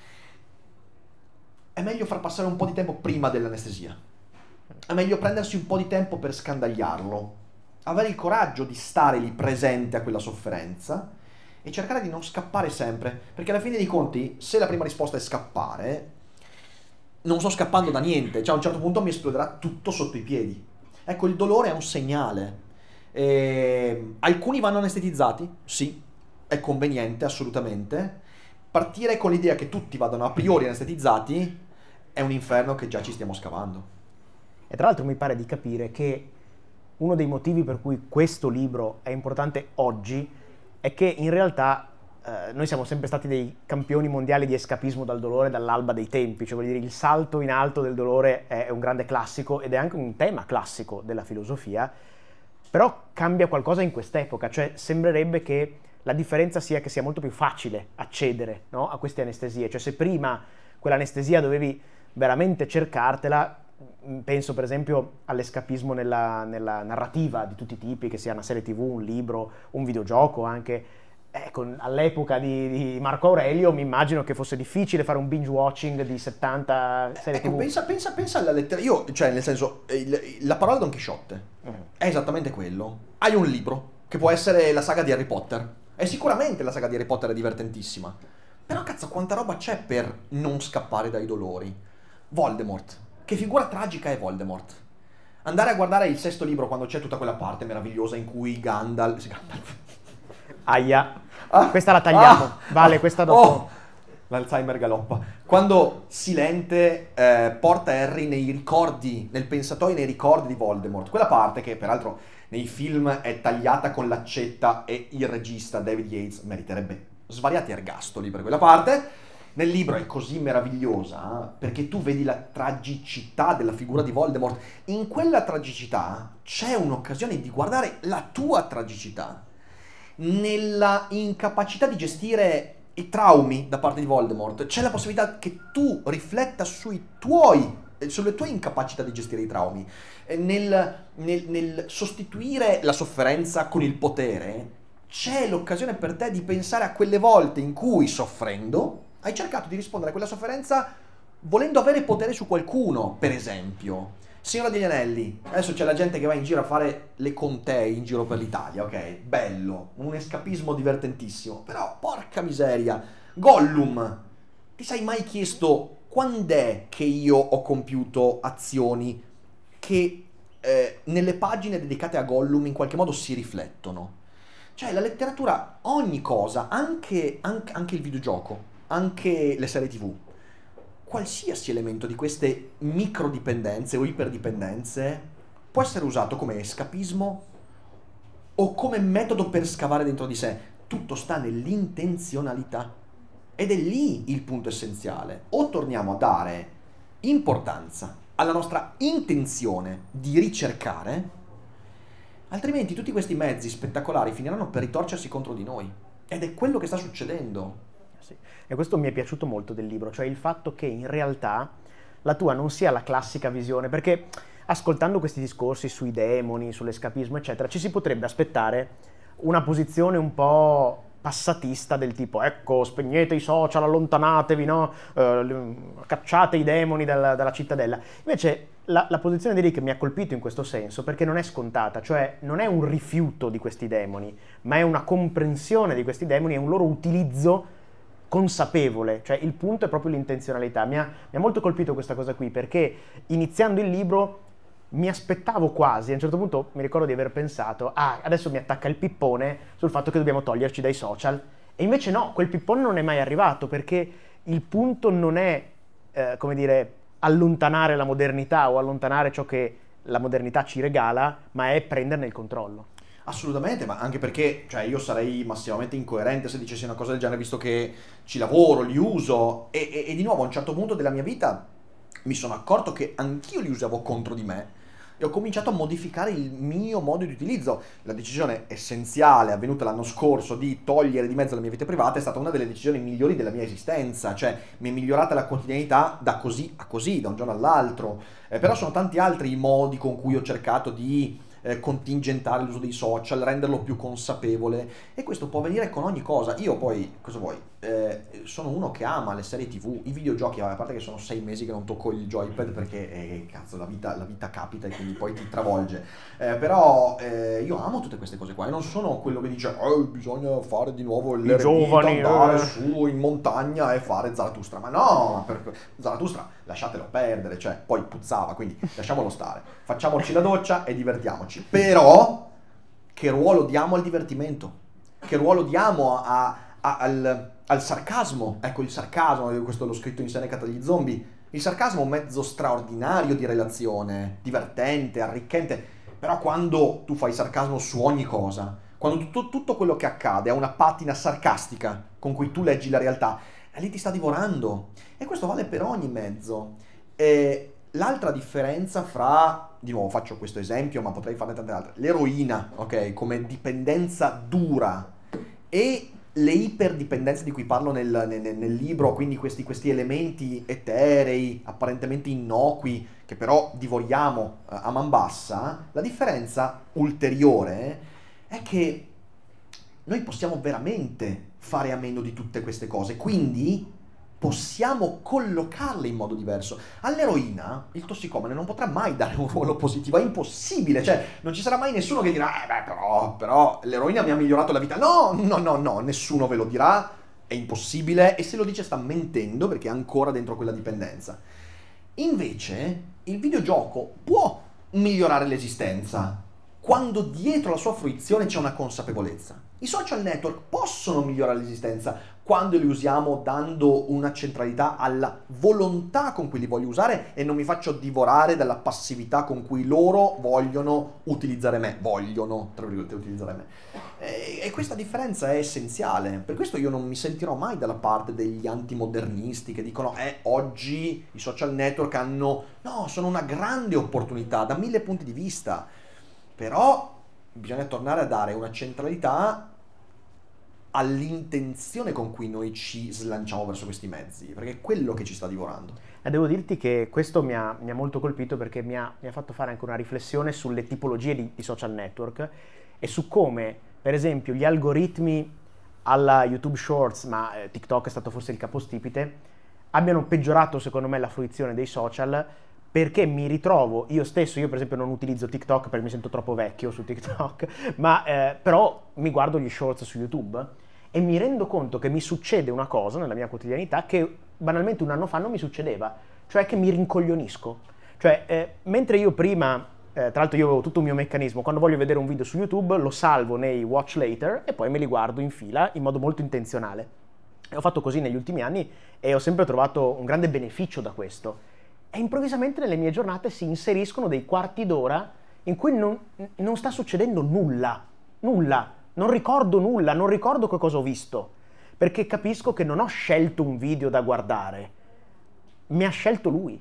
è meglio far passare un po' di tempo prima dell'anestesia. È meglio prendersi un po' di tempo per scandagliarlo, avere il coraggio di stare lì presente a quella sofferenza e cercare di non scappare sempre, perché alla fine dei conti, se la prima risposta è scappare, non sto scappando da niente, cioè a un certo punto mi esploderà tutto sotto i piedi. Ecco, il dolore è un segnale. Alcuni vanno anestetizzati, sì, è conveniente assolutamente. Partire con l'idea che tutti vadano a priori anestetizzati è un inferno che già ci stiamo scavando. E tra l'altro mi pare di capire che uno dei motivi per cui questo libro è importante oggi è che in realtà noi siamo sempre stati dei campioni mondiali di escapismo dal dolore dall'alba dei tempi, cioè vuol dire il salto in alto del dolore è un grande classico ed è anche un tema classico della filosofia, però cambia qualcosa in quest'epoca, cioè sembrerebbe che la differenza sia che sia molto più facile accedere, no, a queste anestesie, cioè se prima quell'anestesia dovevi veramente cercartela, penso per esempio all'escapismo nella narrativa di tutti i tipi, che sia una serie TV, un libro, un videogioco anche. All'epoca di Marco Aurelio mi immagino che fosse difficile fare un binge watching di 70 serie TV. Pensa alla letteratura. Io, cioè, nel senso, la parola Don Chisciotte è esattamente quello. Hai un libro, che può essere la saga di Harry Potter. E sicuramente la saga di Harry Potter è divertentissima. Però cazzo, quanta roba c'è per non scappare dai dolori? Voldemort. Che figura tragica è Voldemort? Andare a guardare il sesto libro quando c'è tutta quella parte meravigliosa in cui Gandalf... Aia, questa la tagliamo, vale, questa dopo. Oh, l'Alzheimer galoppa. Quando Silente porta Harry nei ricordi, nel pensatoio nei ricordi di Voldemort, quella parte che peraltro nei film è tagliata con l'accetta e il regista David Yates meriterebbe svariati ergastoli per quella parte. Nel libro è così meravigliosa perché tu vedi la tragicità della figura di Voldemort. In quella tragicità c'è un'occasione di guardare la tua tragicità. Nella incapacità di gestire i traumi da parte di Voldemort c'è la possibilità che tu rifletta sulle tue incapacità di gestire i traumi. Nel sostituire la sofferenza con il potere c'è l'occasione per te di pensare a quelle volte in cui, soffrendo, hai cercato di rispondere a quella sofferenza volendo avere potere su qualcuno, per esempio. Signora degli Anelli, adesso c'è la gente che va in giro a fare le contee in giro per l'Italia, ok? Bello, un escapismo divertentissimo, però porca miseria, Gollum, ti sei mai chiesto quando è che io ho compiuto azioni che nelle pagine dedicate a Gollum in qualche modo si riflettono? Cioè la letteratura, ogni cosa, anche il videogioco, anche le serie TV, qualsiasi elemento di queste microdipendenze o iperdipendenze può essere usato come escapismo o come metodo per scavare dentro di sé. Tutto sta nell'intenzionalità ed è lì il punto essenziale. O torniamo a dare importanza alla nostra intenzione di ricercare, altrimenti tutti questi mezzi spettacolari finiranno per ritorcersi contro di noi. Ed è quello che sta succedendo. Sì. E questo mi è piaciuto molto del libro, cioè il fatto che in realtà la tua non sia la classica visione, perché ascoltando questi discorsi sui demoni, sull'escapismo, eccetera, ci si potrebbe aspettare una posizione un po' passatista del tipo, ecco, spegnete i social, allontanatevi, no? Cacciate i demoni dalla cittadella. Invece la posizione di Rick mi ha colpito in questo senso, perché non è scontata, cioè non è un rifiuto di questi demoni, ma è una comprensione di questi demoni e un loro utilizzo consapevole, cioè il punto è proprio l'intenzionalità. Mi ha molto colpito questa cosa qui, perché iniziando il libro mi aspettavo quasi, a un certo punto mi ricordo di aver pensato, adesso mi attacca il pippone sul fatto che dobbiamo toglierci dai social, e invece no, quel pippone non è mai arrivato, perché il punto non è, come dire, allontanare la modernità o allontanare ciò che la modernità ci regala, ma è prenderne il controllo. Assolutamente, ma anche perché, cioè, io sarei massimamente incoerente se dicessi una cosa del genere, visto che ci lavoro, li uso e di nuovo a un certo punto della mia vita mi sono accorto che anch'io li usavo contro di me e ho cominciato a modificare il mio modo di utilizzo. La decisione essenziale avvenuta l'anno scorso di togliere di mezzo la mia vita privata è stata una delle decisioni migliori della mia esistenza, cioè mi è migliorata la quotidianità da così a così, da un giorno all'altro, però sono tanti altri i modi con cui ho cercato di contingentare l'uso dei social, renderlo più consapevole, e questo può avvenire con ogni cosa. Io poi, cosa vuoi? Sono uno che ama le serie TV, i videogiochi, a parte che sono 6 mesi che non tocco il joypad perché cazzo la vita capita e quindi poi ti travolge, però io amo tutte queste cose qua e non sono quello che dice bisogna fare di nuovo I giovani, andare su in montagna e fare Zarathustra, ma no, Zarathustra lasciatelo perdere, cioè poi puzzava, quindi lasciamolo stare, facciamoci la doccia e divertiamoci. Però che ruolo diamo al divertimento? Che ruolo diamo al sarcasmo? Ecco, il sarcasmo, questo l'ho scritto in Seneca tra gli zombie. Il sarcasmo è un mezzo straordinario di relazione, divertente, arricchente, però quando tu fai sarcasmo su ogni cosa, quando tutto quello che accade ha una patina sarcastica con cui tu leggi la realtà, lì ti sta divorando. E questo vale per ogni mezzo. E l'altra differenza fra, di nuovo faccio questo esempio, ma potrei farne tante altre, l'eroina, ok, come dipendenza dura, e le iperdipendenze di cui parlo nel libro, quindi questi elementi eterei, apparentemente innocui, che però divoriamo a man bassa, la differenza ulteriore è che noi possiamo veramente fare a meno di tutte queste cose, quindi possiamo collocarle in modo diverso. All'eroina il tossicomane non potrà mai dare un ruolo positivo, è impossibile, cioè non ci sarà mai nessuno che dirà però l'eroina mi ha migliorato la vita. No, nessuno ve lo dirà, è impossibile, e se lo dice sta mentendo perché è ancora dentro quella dipendenza. Invece il videogioco può migliorare l'esistenza quando dietro la sua fruizione c'è una consapevolezza. I social network possono migliorare l'esistenza quando li usiamo dando una centralità alla volontà con cui li voglio usare e non mi faccio divorare dalla passività con cui loro vogliono utilizzare me. Vogliono, tra virgolette, utilizzare me. E questa differenza è essenziale. Per questo io non mi sentirò mai dalla parte degli antimodernisti che dicono oggi i social network sono una grande opportunità da 1000 punti di vista. Però bisogna tornare a dare una centralità all'intenzione con cui noi ci slanciamo verso questi mezzi, perché è quello che ci sta divorando. E devo dirti che questo mi ha molto colpito, perché mi ha fatto fare anche una riflessione sulle tipologie di social network e su come, per esempio, gli algoritmi alla YouTube Shorts, ma TikTok è stato forse il capostipite, abbiano peggiorato secondo me la fruizione dei social, perché mi ritrovo io stesso, io per esempio non utilizzo TikTok perché mi sento troppo vecchio su TikTok, ma però mi guardo gli shorts su YouTube e mi rendo conto che mi succede una cosa nella mia quotidianità che banalmente un anno fa non mi succedeva, cioè che mi rincoglionisco. Cioè, mentre io prima, tra l'altro io avevo tutto un mio meccanismo, quando voglio vedere un video su YouTube lo salvo nei watch later e poi me li guardo in fila in modo molto intenzionale. E ho fatto così negli ultimi anni e ho sempre trovato un grande beneficio da questo. E improvvisamente nelle mie giornate si inseriscono dei quarti d'ora in cui non sta succedendo nulla, non ricordo nulla, non ricordo che cosa ho visto, perché capisco che non ho scelto un video da guardare, mi ha scelto lui.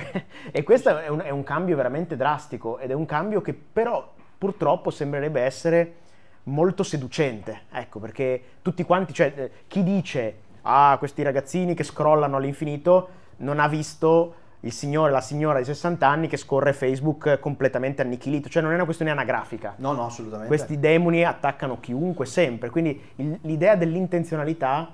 E questo è un cambio veramente drastico, ed è un cambio che però purtroppo sembrerebbe essere molto seducente, ecco, perché tutti quanti, cioè chi dice questi ragazzini che scrollano all'infinito non ha visto il signore e la signora di 60 anni che scorre Facebook completamente annichilito, cioè non è una questione anagrafica. No, assolutamente. Questi demoni attaccano chiunque sempre, quindi l'idea dell'intenzionalità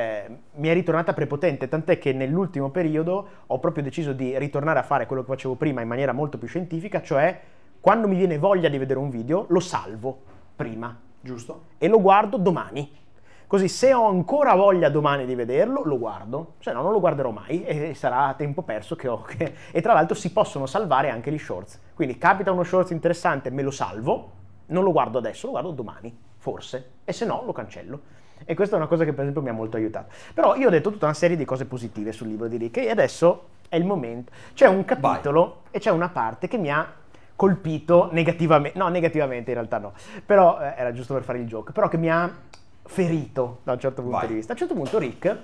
mi è ritornata prepotente, tant'è che nell'ultimo periodo ho proprio deciso di ritornare a fare quello che facevo prima in maniera molto più scientifica, cioè quando mi viene voglia di vedere un video lo salvo prima. Giusto. E lo guardo domani. Così se ho ancora voglia domani di vederlo, lo guardo, se no non lo guarderò mai e sarà a tempo perso che ho. E tra l'altro si possono salvare anche gli shorts. Quindi capita uno shorts interessante, me lo salvo, non lo guardo adesso, lo guardo domani, forse, e se no lo cancello. E questa è una cosa che per esempio mi ha molto aiutato. Però io ho detto tutta una serie di cose positive sul libro di Rick e adesso è il momento. C'è un capitolo e c'è una parte che mi ha colpito negativamente, no negativamente in realtà no, però era giusto per fare il joke, però che mi ha ferito da un certo punto di vista. A un certo punto Rick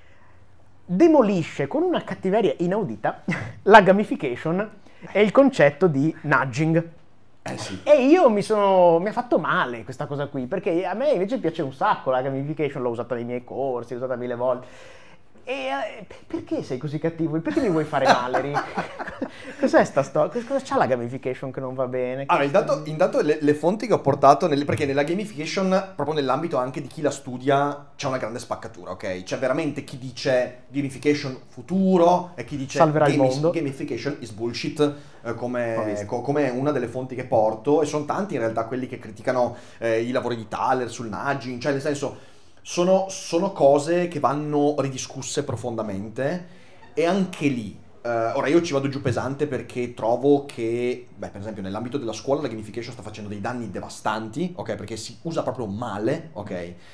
demolisce con una cattiveria inaudita la gamification e il concetto di nudging. Sì. E io mi ha fatto male questa cosa qui, perché a me invece piace un sacco la gamification, l'ho usata nei miei corsi, l'ho usata 1000 volte. Perché sei così cattivo? Perché mi vuoi fare male, Rick? Cos'è sta storia? Cosa c'ha la gamification che non va bene? Allora, intanto le fonti che ho portato, perché nella gamification, proprio nell'ambito anche di chi la studia, c'è una grande spaccatura, ok? C'è veramente chi dice gamification futuro e chi dice Salverà il mondo. gamification is bullshit, come una delle fonti che porto, e sono tanti in realtà quelli che criticano i lavori di Thaler sul nudging, cioè nel senso sono cose che vanno ridiscusse profondamente, e anche lì ora io ci vado giù pesante perché trovo che, per esempio nell'ambito della scuola la gamification sta facendo dei danni devastanti, ok? Perché si usa proprio male, ok?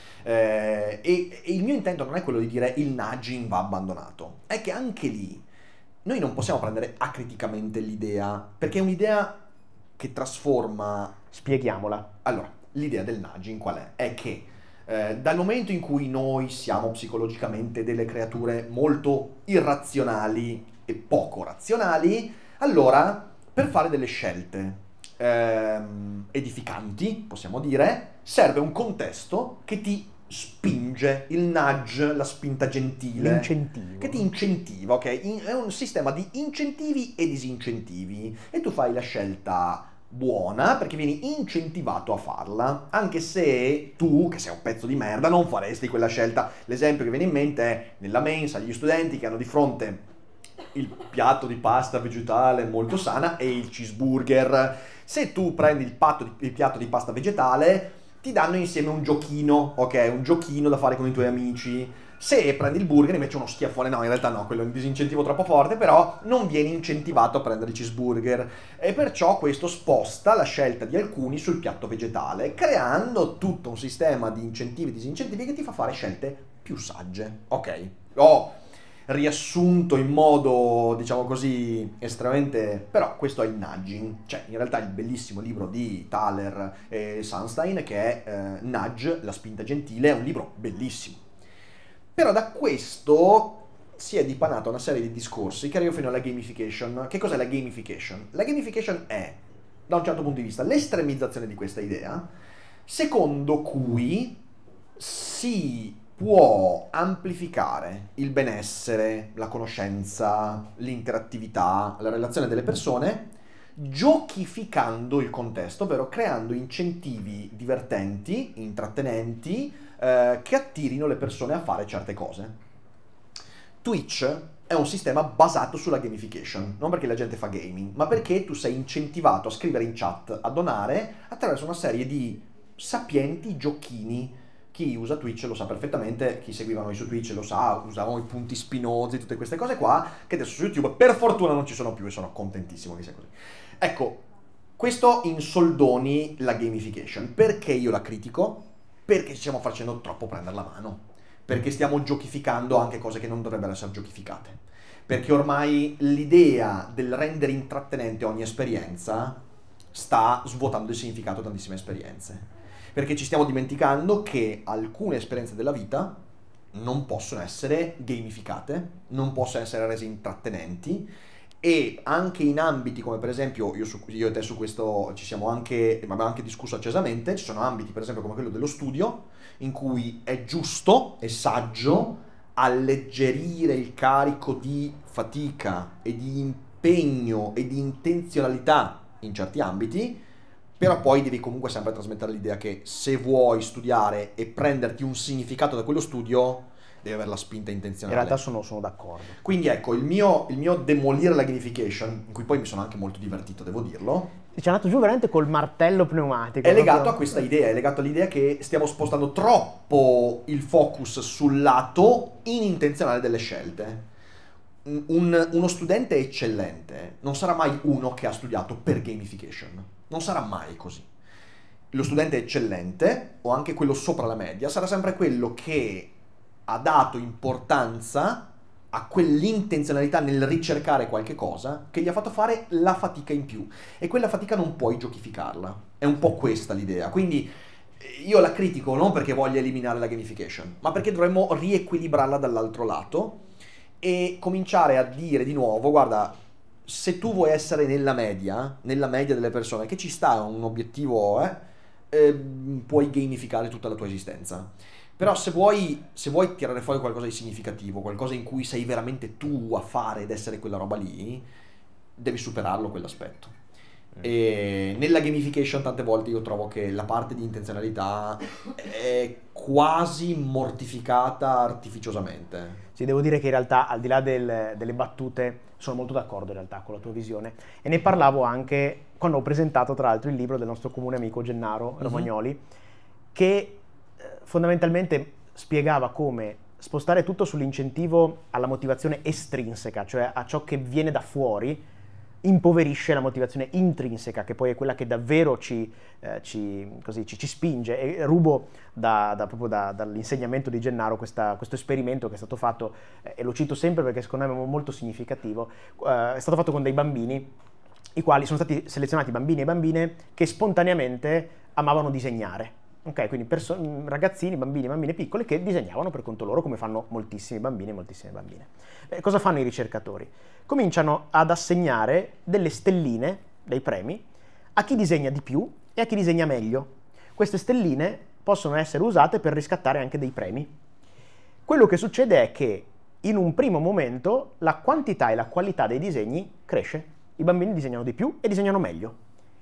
E il mio intento non è quello di dire il nudging va abbandonato, è che anche lì noi non possiamo prendere acriticamente l'idea, perché è un'idea che trasforma... Spieghiamola. Allora, l'idea del nudging qual è? È che dal momento in cui noi siamo psicologicamente delle creature molto irrazionali e poco razionali, allora per fare delle scelte edificanti, possiamo dire, serve un contesto che ti spinge, il nudge, la spinta gentile, L'incentivo. che ti incentiva, ok? È un sistema di incentivi e disincentivi, e tu fai la scelta buona perché vieni incentivato a farla, anche se tu, che sei un pezzo di merda, non faresti quella scelta. L'esempio che viene in mente è nella mensa gli studenti che hanno di fronte il piatto di pasta vegetale molto sana e il cheeseburger. Se tu prendi il piatto di pasta vegetale, ti danno insieme un giochino, ok? Un giochino da fare con i tuoi amici. Se prendi il burger invece uno schiaffone, no, in realtà no, quello è un disincentivo troppo forte, però non vieni incentivato a prendere il cheeseburger, e perciò questo sposta la scelta di alcuni sul piatto vegetale, creando tutto un sistema di incentivi e disincentivi che ti fa fare scelte più sagge, ok? Ho riassunto in modo, diciamo così, estremamente... però questo è il nudging, cioè in realtà il bellissimo libro di Thaler e Sunstein, che è Nudge, la spinta gentile, è un libro bellissimo. Però da questo si è dipanata una serie di discorsi che arrivano fino alla gamification. Che cos'è la gamification? La gamification è, da un certo punto di vista, l'estremizzazione di questa idea, secondo cui si può amplificare il benessere, la conoscenza, l'interattività, la relazione delle persone, giochificando il contesto, ovvero creando incentivi divertenti, intrattenenti, che attirino le persone a fare certe cose. Twitch è un sistema basato sulla gamification, non perché la gente fa gaming, ma perché tu sei incentivato a scrivere in chat, a donare, attraverso una serie di sapienti giochini. Chi usa Twitch lo sa perfettamente, chi seguiva noi su Twitch lo sa, usavamo i punti spinosi, tutte queste cose qua, che adesso su YouTube per fortuna non ci sono più, e sono contentissimo che sia così. Ecco, questo in soldoni la gamification. Perché io la critico? Perché ci stiamo facendo troppo prendere la mano, perché stiamo giochificando anche cose che non dovrebbero essere giochificate, perché ormai l'idea del rendere intrattenente ogni esperienza sta svuotando il significato di tantissime esperienze, perché ci stiamo dimenticando che alcune esperienze della vita non possono essere gamificate, non possono essere rese intrattenenti, e anche in ambiti come per esempio, io e te su questo abbiamo anche discusso accesamente, ci sono ambiti per esempio come quello dello studio, in cui è giusto e saggio alleggerire il carico di fatica e di impegno e di intenzionalità in certi ambiti, però poi devi comunque sempre trasmettere l'idea che se vuoi studiare e prenderti un significato da quello studio, devi avere la spinta intenzionale. In realtà sono d'accordo. Quindi ecco, il mio demolire la gamification, in cui poi mi sono anche molto divertito, devo dirlo, Ci è andato giù veramente col martello pneumatico. è legato a questa idea, è legato all'idea che stiamo spostando troppo il focus sul lato inintenzionale delle scelte. Uno studente eccellente non sarà mai uno che ha studiato per gamification, non sarà mai così. Lo studente eccellente, o anche quello sopra la media, sarà sempre quello che ha dato importanza a quell'intenzionalità nel ricercare qualche cosa che gli ha fatto fare la fatica in più, e quella fatica non puoi giochificarla. È un po' questa l'idea. Quindi io la critico non perché voglia eliminare la gamification, ma perché dovremmo riequilibrarla dall'altro lato e cominciare a dire di nuovo: guarda, se tu vuoi essere nella media delle persone, che ci sta un obiettivo, puoi gamificare tutta la tua esistenza. Però se vuoi tirare fuori qualcosa di significativo, qualcosa in cui sei veramente tu a fare ed essere quella roba lì, devi superarlo quell'aspetto. E nella gamification tante volte io trovo che la parte di intenzionalità è quasi mortificata artificiosamente. Sì, devo dire che in realtà, al di là delle battute, sono molto d'accordo in realtà con la tua visione. E ne parlavo anche quando ho presentato, tra l'altro, il libro del nostro comune amico Gennaro Romagnoli, che fondamentalmente spiegava come spostare tutto sull'incentivo alla motivazione estrinseca, cioè a ciò che viene da fuori, impoverisce la motivazione intrinseca, che poi è quella che davvero ci spinge. E rubo proprio dall'insegnamento di Gennaro questo esperimento che è stato fatto, e lo cito sempre perché secondo me è molto significativo, è stato fatto con dei bambini, i quali sono stati selezionati bambini e bambine che spontaneamente amavano disegnare. Ok, quindi ragazzini, bambini e bambine piccole che disegnavano per conto loro, come fanno moltissimi bambini e moltissime bambine. Cosa fanno i ricercatori? Cominciano ad assegnare delle stelline, dei premi, a chi disegna di più e a chi disegna meglio. Queste stelline possono essere usate per riscattare anche dei premi. Quello che succede è che in un primo momento la quantità e la qualità dei disegni cresce. I bambini disegnano di più e disegnano meglio.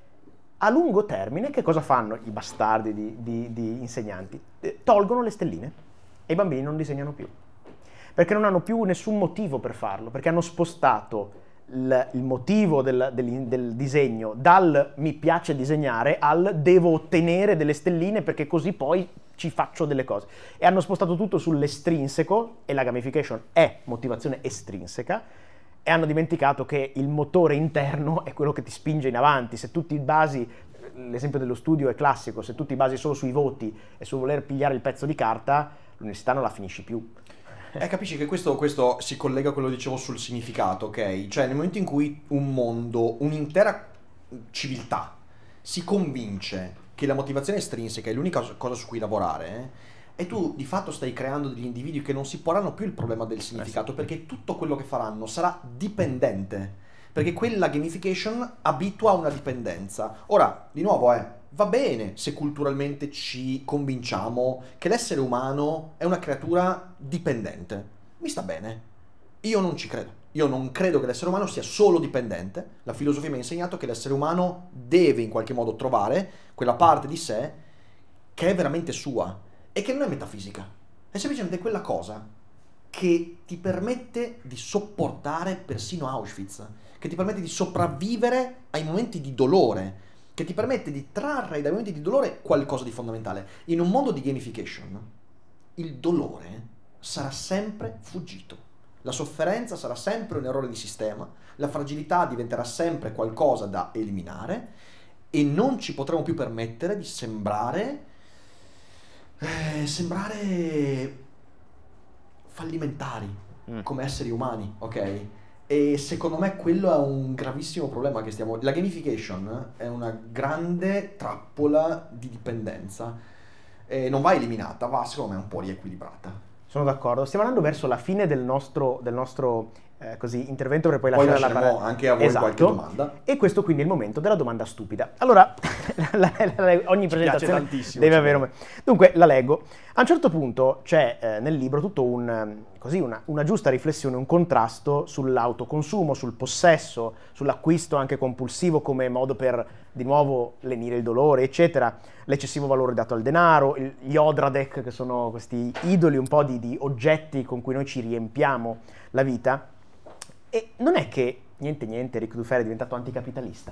A lungo termine, che cosa fanno i bastardi di insegnanti? Tolgono le stelline e i bambini non disegnano più. Perché non hanno più nessun motivo per farlo, perché hanno spostato il motivo del disegno dal mi piace disegnare al devo ottenere delle stelline perché così poi ci faccio delle cose. E hanno spostato tutto sull'estrinseco, e la gamification è motivazione estrinseca, e hanno dimenticato che il motore interno è quello che ti spinge in avanti. Se tu ti basi, l'esempio dello studio è classico, se tu ti basi solo sui voti e su voler pigliare il pezzo di carta, l'università non la finisci più. Capisci che questo si collega a quello che dicevo sul significato, ok? Cioè nel momento in cui un mondo, un'intera civiltà si convince che la motivazione estrinseca è l'unica cosa su cui lavorare, e tu di fatto stai creando degli individui che non si porranno più il problema del significato, perché tutto quello che faranno sarà dipendente, perché quella gamification abitua a una dipendenza. Ora, di nuovo, va bene se culturalmente ci convinciamo che l'essere umano è una creatura dipendente. Mi sta bene. Io non ci credo. Io non credo che l'essere umano sia solo dipendente. La filosofia mi ha insegnato che l'essere umano deve in qualche modo trovare quella parte di sé che è veramente sua e che non è metafisica. È semplicemente quella cosa che ti permette di sopportare persino Auschwitz, che ti permette di sopravvivere ai momenti di dolore, che ti permette di trarre dai momenti di dolore qualcosa di fondamentale. In un mondo di gamification, il dolore sarà sempre fuggito. La sofferenza sarà sempre un errore di sistema, la fragilità diventerà sempre qualcosa da eliminare e non ci potremo più permettere di sembrare fallimentari come esseri umani, ok? E secondo me quello è un gravissimo problema che stiamo... La gamification è una grande trappola di dipendenza e non va eliminata, va secondo me un po' riequilibrata. Sono d'accordo. Stiamo andando verso la fine del nostro così, intervento per poi lasciare la parola anche a voi qualche domanda. E questo quindi è il momento della domanda stupida. Allora, ogni presentazione deve avere... Dunque, la leggo. A un certo punto c'è nel libro tutto una giusta riflessione, un contrasto sull'autoconsumo, sul possesso, sull'acquisto anche compulsivo come modo per, di nuovo, lenire il dolore, eccetera, l'eccessivo valore dato al denaro, gli Odradek, che sono questi idoli un po' di oggetti con cui noi ci riempiamo la vita. E non è che, niente, Ric Dufer è diventato anticapitalista.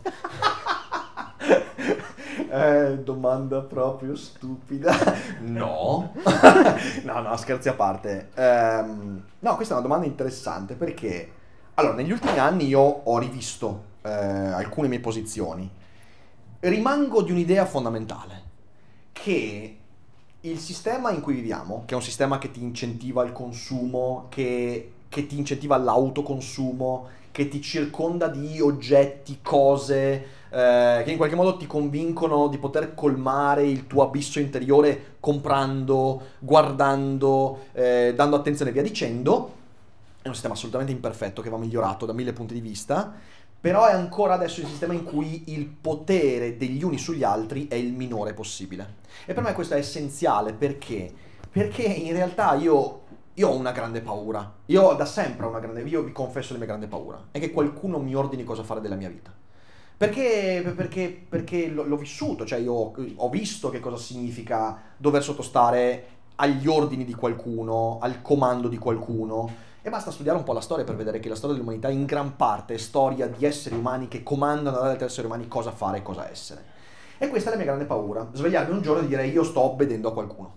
Domanda proprio stupida. No. No, scherzi a parte. No, questa è una domanda interessante perché, allora, negli ultimi anni io ho rivisto alcune mie posizioni. Rimango di un'idea fondamentale, che il sistema in cui viviamo, che è un sistema che ti incentiva il consumo, che ti incentiva l'autoconsumo, che ti circonda di oggetti, cose, che in qualche modo ti convincono di poter colmare il tuo abisso interiore comprando, guardando, dando attenzione e via dicendo, è un sistema assolutamente imperfetto che va migliorato da 1000 punti di vista, però è ancora adesso il sistema in cui il potere degli uni sugli altri è il minore possibile. E per me questo è essenziale perché Perché in realtà io ho una grande paura. Io da sempre ho una grande... Io vi confesso la mia grande paura. È che qualcuno mi ordini cosa fare della mia vita. Perché l'ho vissuto, cioè io ho visto che cosa significa dover sottostare agli ordini di qualcuno, al comando di qualcuno. E basta studiare un po' la storia per vedere che la storia dell'umanità in gran parte è storia di esseri umani che comandano ad altri esseri umani cosa fare e cosa essere. E questa è la mia grande paura, svegliarmi un giorno e dire io sto obbedendo a qualcuno.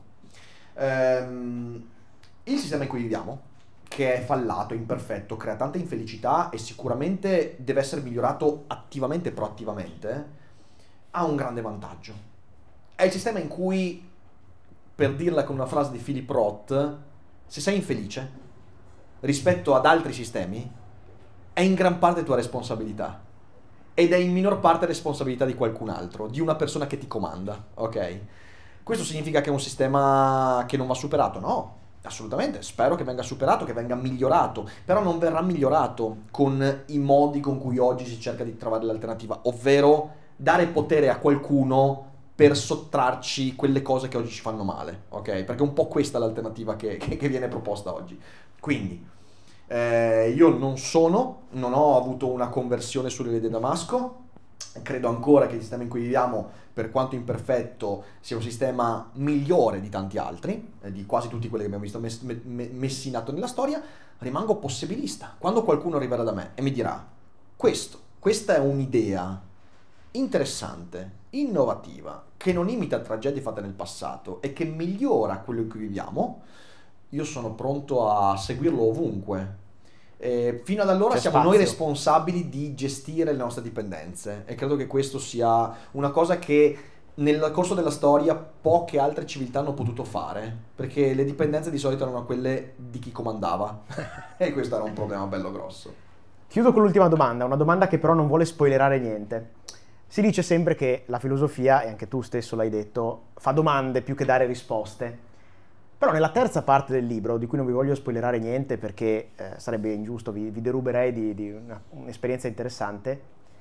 Il sistema in cui viviamo, che è fallato, imperfetto, crea tanta infelicità e sicuramente deve essere migliorato attivamente e proattivamente, ha un grande vantaggio. È il sistema in cui, per dirla con una frase di Philip Roth, se sei infelice rispetto ad altri sistemi, è in gran parte tua responsabilità. Ed è in minor parte responsabilità di qualcun altro, di una persona che ti comanda, ok? Questo significa che è un sistema che non va superato? No, assolutamente, spero che venga superato, che venga migliorato, però non verrà migliorato con i modi con cui oggi si cerca di trovare l'alternativa, ovvero dare potere a qualcuno per sottrarci quelle cose che oggi ci fanno male, ok? Perché è un po' questa l'alternativa che viene proposta oggi. Quindi, io non ho avuto una conversione sulle vie di Damasco, credo ancora che il sistema in cui viviamo, per quanto imperfetto, sia un sistema migliore di tanti altri, di quasi tutti quelli che abbiamo visto messi in atto nella storia. Rimango possibilista. Quando qualcuno arriverà da me e mi dirà questa è un'idea interessante, innovativa, che non imita tragedie fatte nel passato e che migliora quello in cui viviamo, io sono pronto a seguirlo ovunque. Fino ad allora siamo noi responsabili di gestire le nostre dipendenze e credo che questo sia una cosa che nel corso della storia poche altre civiltà hanno potuto fare, perché le dipendenze di solito erano quelle di chi comandava e questo era un problema bello grosso. Chiudo con l'ultima domanda, una domanda che però non vuole spoilerare niente. Si dice sempre che la filosofia, e anche tu stesso l'hai detto, fa domande più che dare risposte. Però nella terza parte del libro, di cui non vi voglio spoilerare niente perché sarebbe ingiusto, vi deruberei di un'esperienza interessante,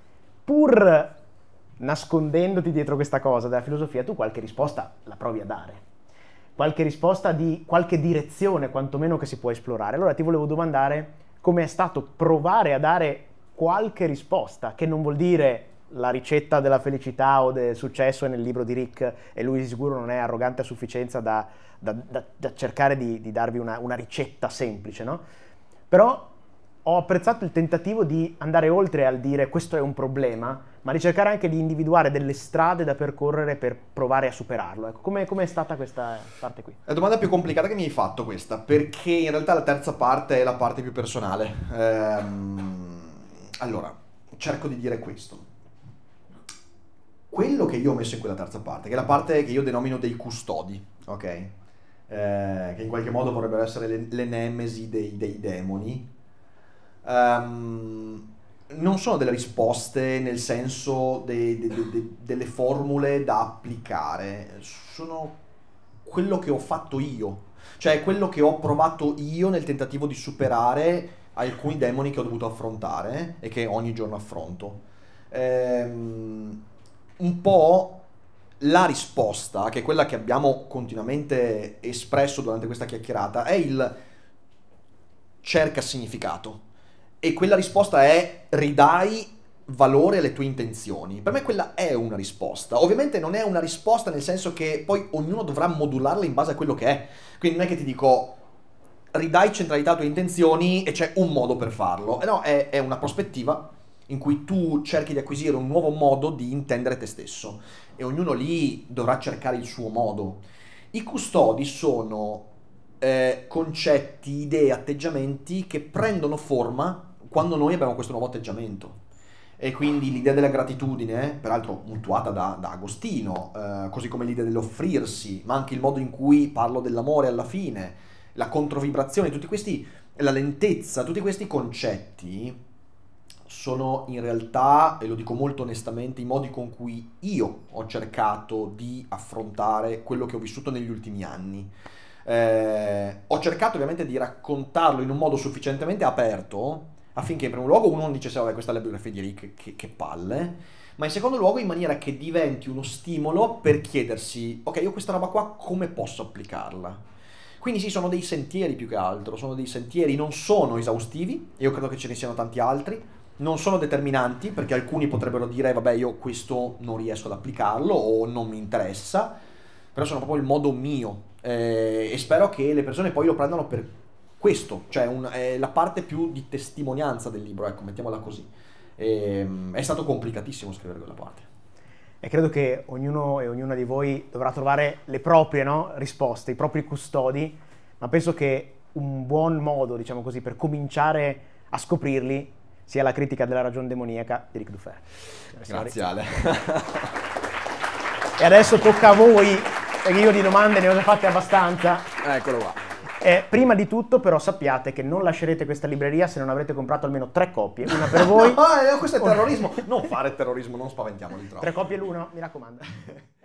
pur nascondendoti dietro questa cosa della filosofia, tu qualche risposta la provi a dare. Qualche risposta di qualche direzione, quantomeno, che si può esplorare. Allora ti volevo domandare come è stato provare a dare qualche risposta, che non vuol dire la ricetta della felicità o del successo è nel libro di Rick e lui di sicuro non è arrogante a sufficienza da cercare di darvi una ricetta semplice, no? Però ho apprezzato il tentativo di andare oltre al dire questo è un problema, ma di cercare anche di individuare delle strade da percorrere per provare a superarlo. Ecco, come è stata questa parte qui? È la domanda più complicata che mi hai fatto questa, perché in realtà la terza parte è la parte più personale. Allora, cerco di dire questo. Quello che io ho messo in quella terza parte, che è la parte che io denomino dei custodi, ok? Che in qualche modo vorrebbero essere le nemesi dei demoni, non sono delle risposte nel senso delle formule da applicare, sono quello che ho fatto io, cioè quello che ho provato io nel tentativo di superare alcuni demoni che ho dovuto affrontare e che ogni giorno affronto. Un po' la risposta, che è quella che abbiamo continuamente espresso durante questa chiacchierata, è il cerca significato. E quella risposta è ridai valore alle tue intenzioni. Per me quella è una risposta. Ovviamente non è una risposta nel senso che poi ognuno dovrà modularla in base a quello che è. Quindi non è che ti dico ridai centralità alle tue intenzioni e c'è un modo per farlo. No, è una prospettiva in cui tu cerchi di acquisire un nuovo modo di intendere te stesso e ognuno lì dovrà cercare il suo modo. I custodi sono concetti, idee, atteggiamenti che prendono forma quando noi abbiamo questo nuovo atteggiamento. E quindi l'idea della gratitudine, peraltro mutuata da Agostino, così come l'idea dell'offrirsi, ma anche il modo in cui parlo dell'amore alla fine, la controvibrazione, tutti questi, la lentezza, tutti questi concetti sono in realtà, e lo dico molto onestamente, i modi con cui io ho cercato di affrontare quello che ho vissuto negli ultimi anni. Ho cercato ovviamente di raccontarlo in un modo sufficientemente aperto affinché in primo luogo uno non dicesse vabbè questa è la biografia di Rick, che palle, ma in secondo luogo in maniera che diventi uno stimolo per chiedersi ok, io questa roba qua come posso applicarla? Quindi sì, sono dei sentieri più che altro, sono dei sentieri, non sono esaustivi, io credo che ce ne siano tanti altri, non sono determinanti, perché alcuni potrebbero dire, vabbè, io questo non riesco ad applicarlo o non mi interessa, però sono proprio il modo mio, e spero che le persone poi lo prendano per questo, cioè è la parte più di testimonianza del libro, ecco, mettiamola così. È stato complicatissimo scrivere quella parte. E credo che ognuno e ognuna di voi dovrà trovare le proprie, no, risposte, i propri custodi, ma penso che un buon modo, diciamo così, per cominciare a scoprirli sia la critica della ragione demoniaca di Ric Dufer. Grazie Ale. E adesso tocca a voi, perché io di domande ne ho già fatte abbastanza. Eccolo qua. Prima di tutto però sappiate che non lascerete questa libreria se non avrete comprato almeno 3 copie, una per voi. No, questo è terrorismo. Non fare terrorismo, non spaventiamoli troppo. 3 copie l'uno, mi raccomando.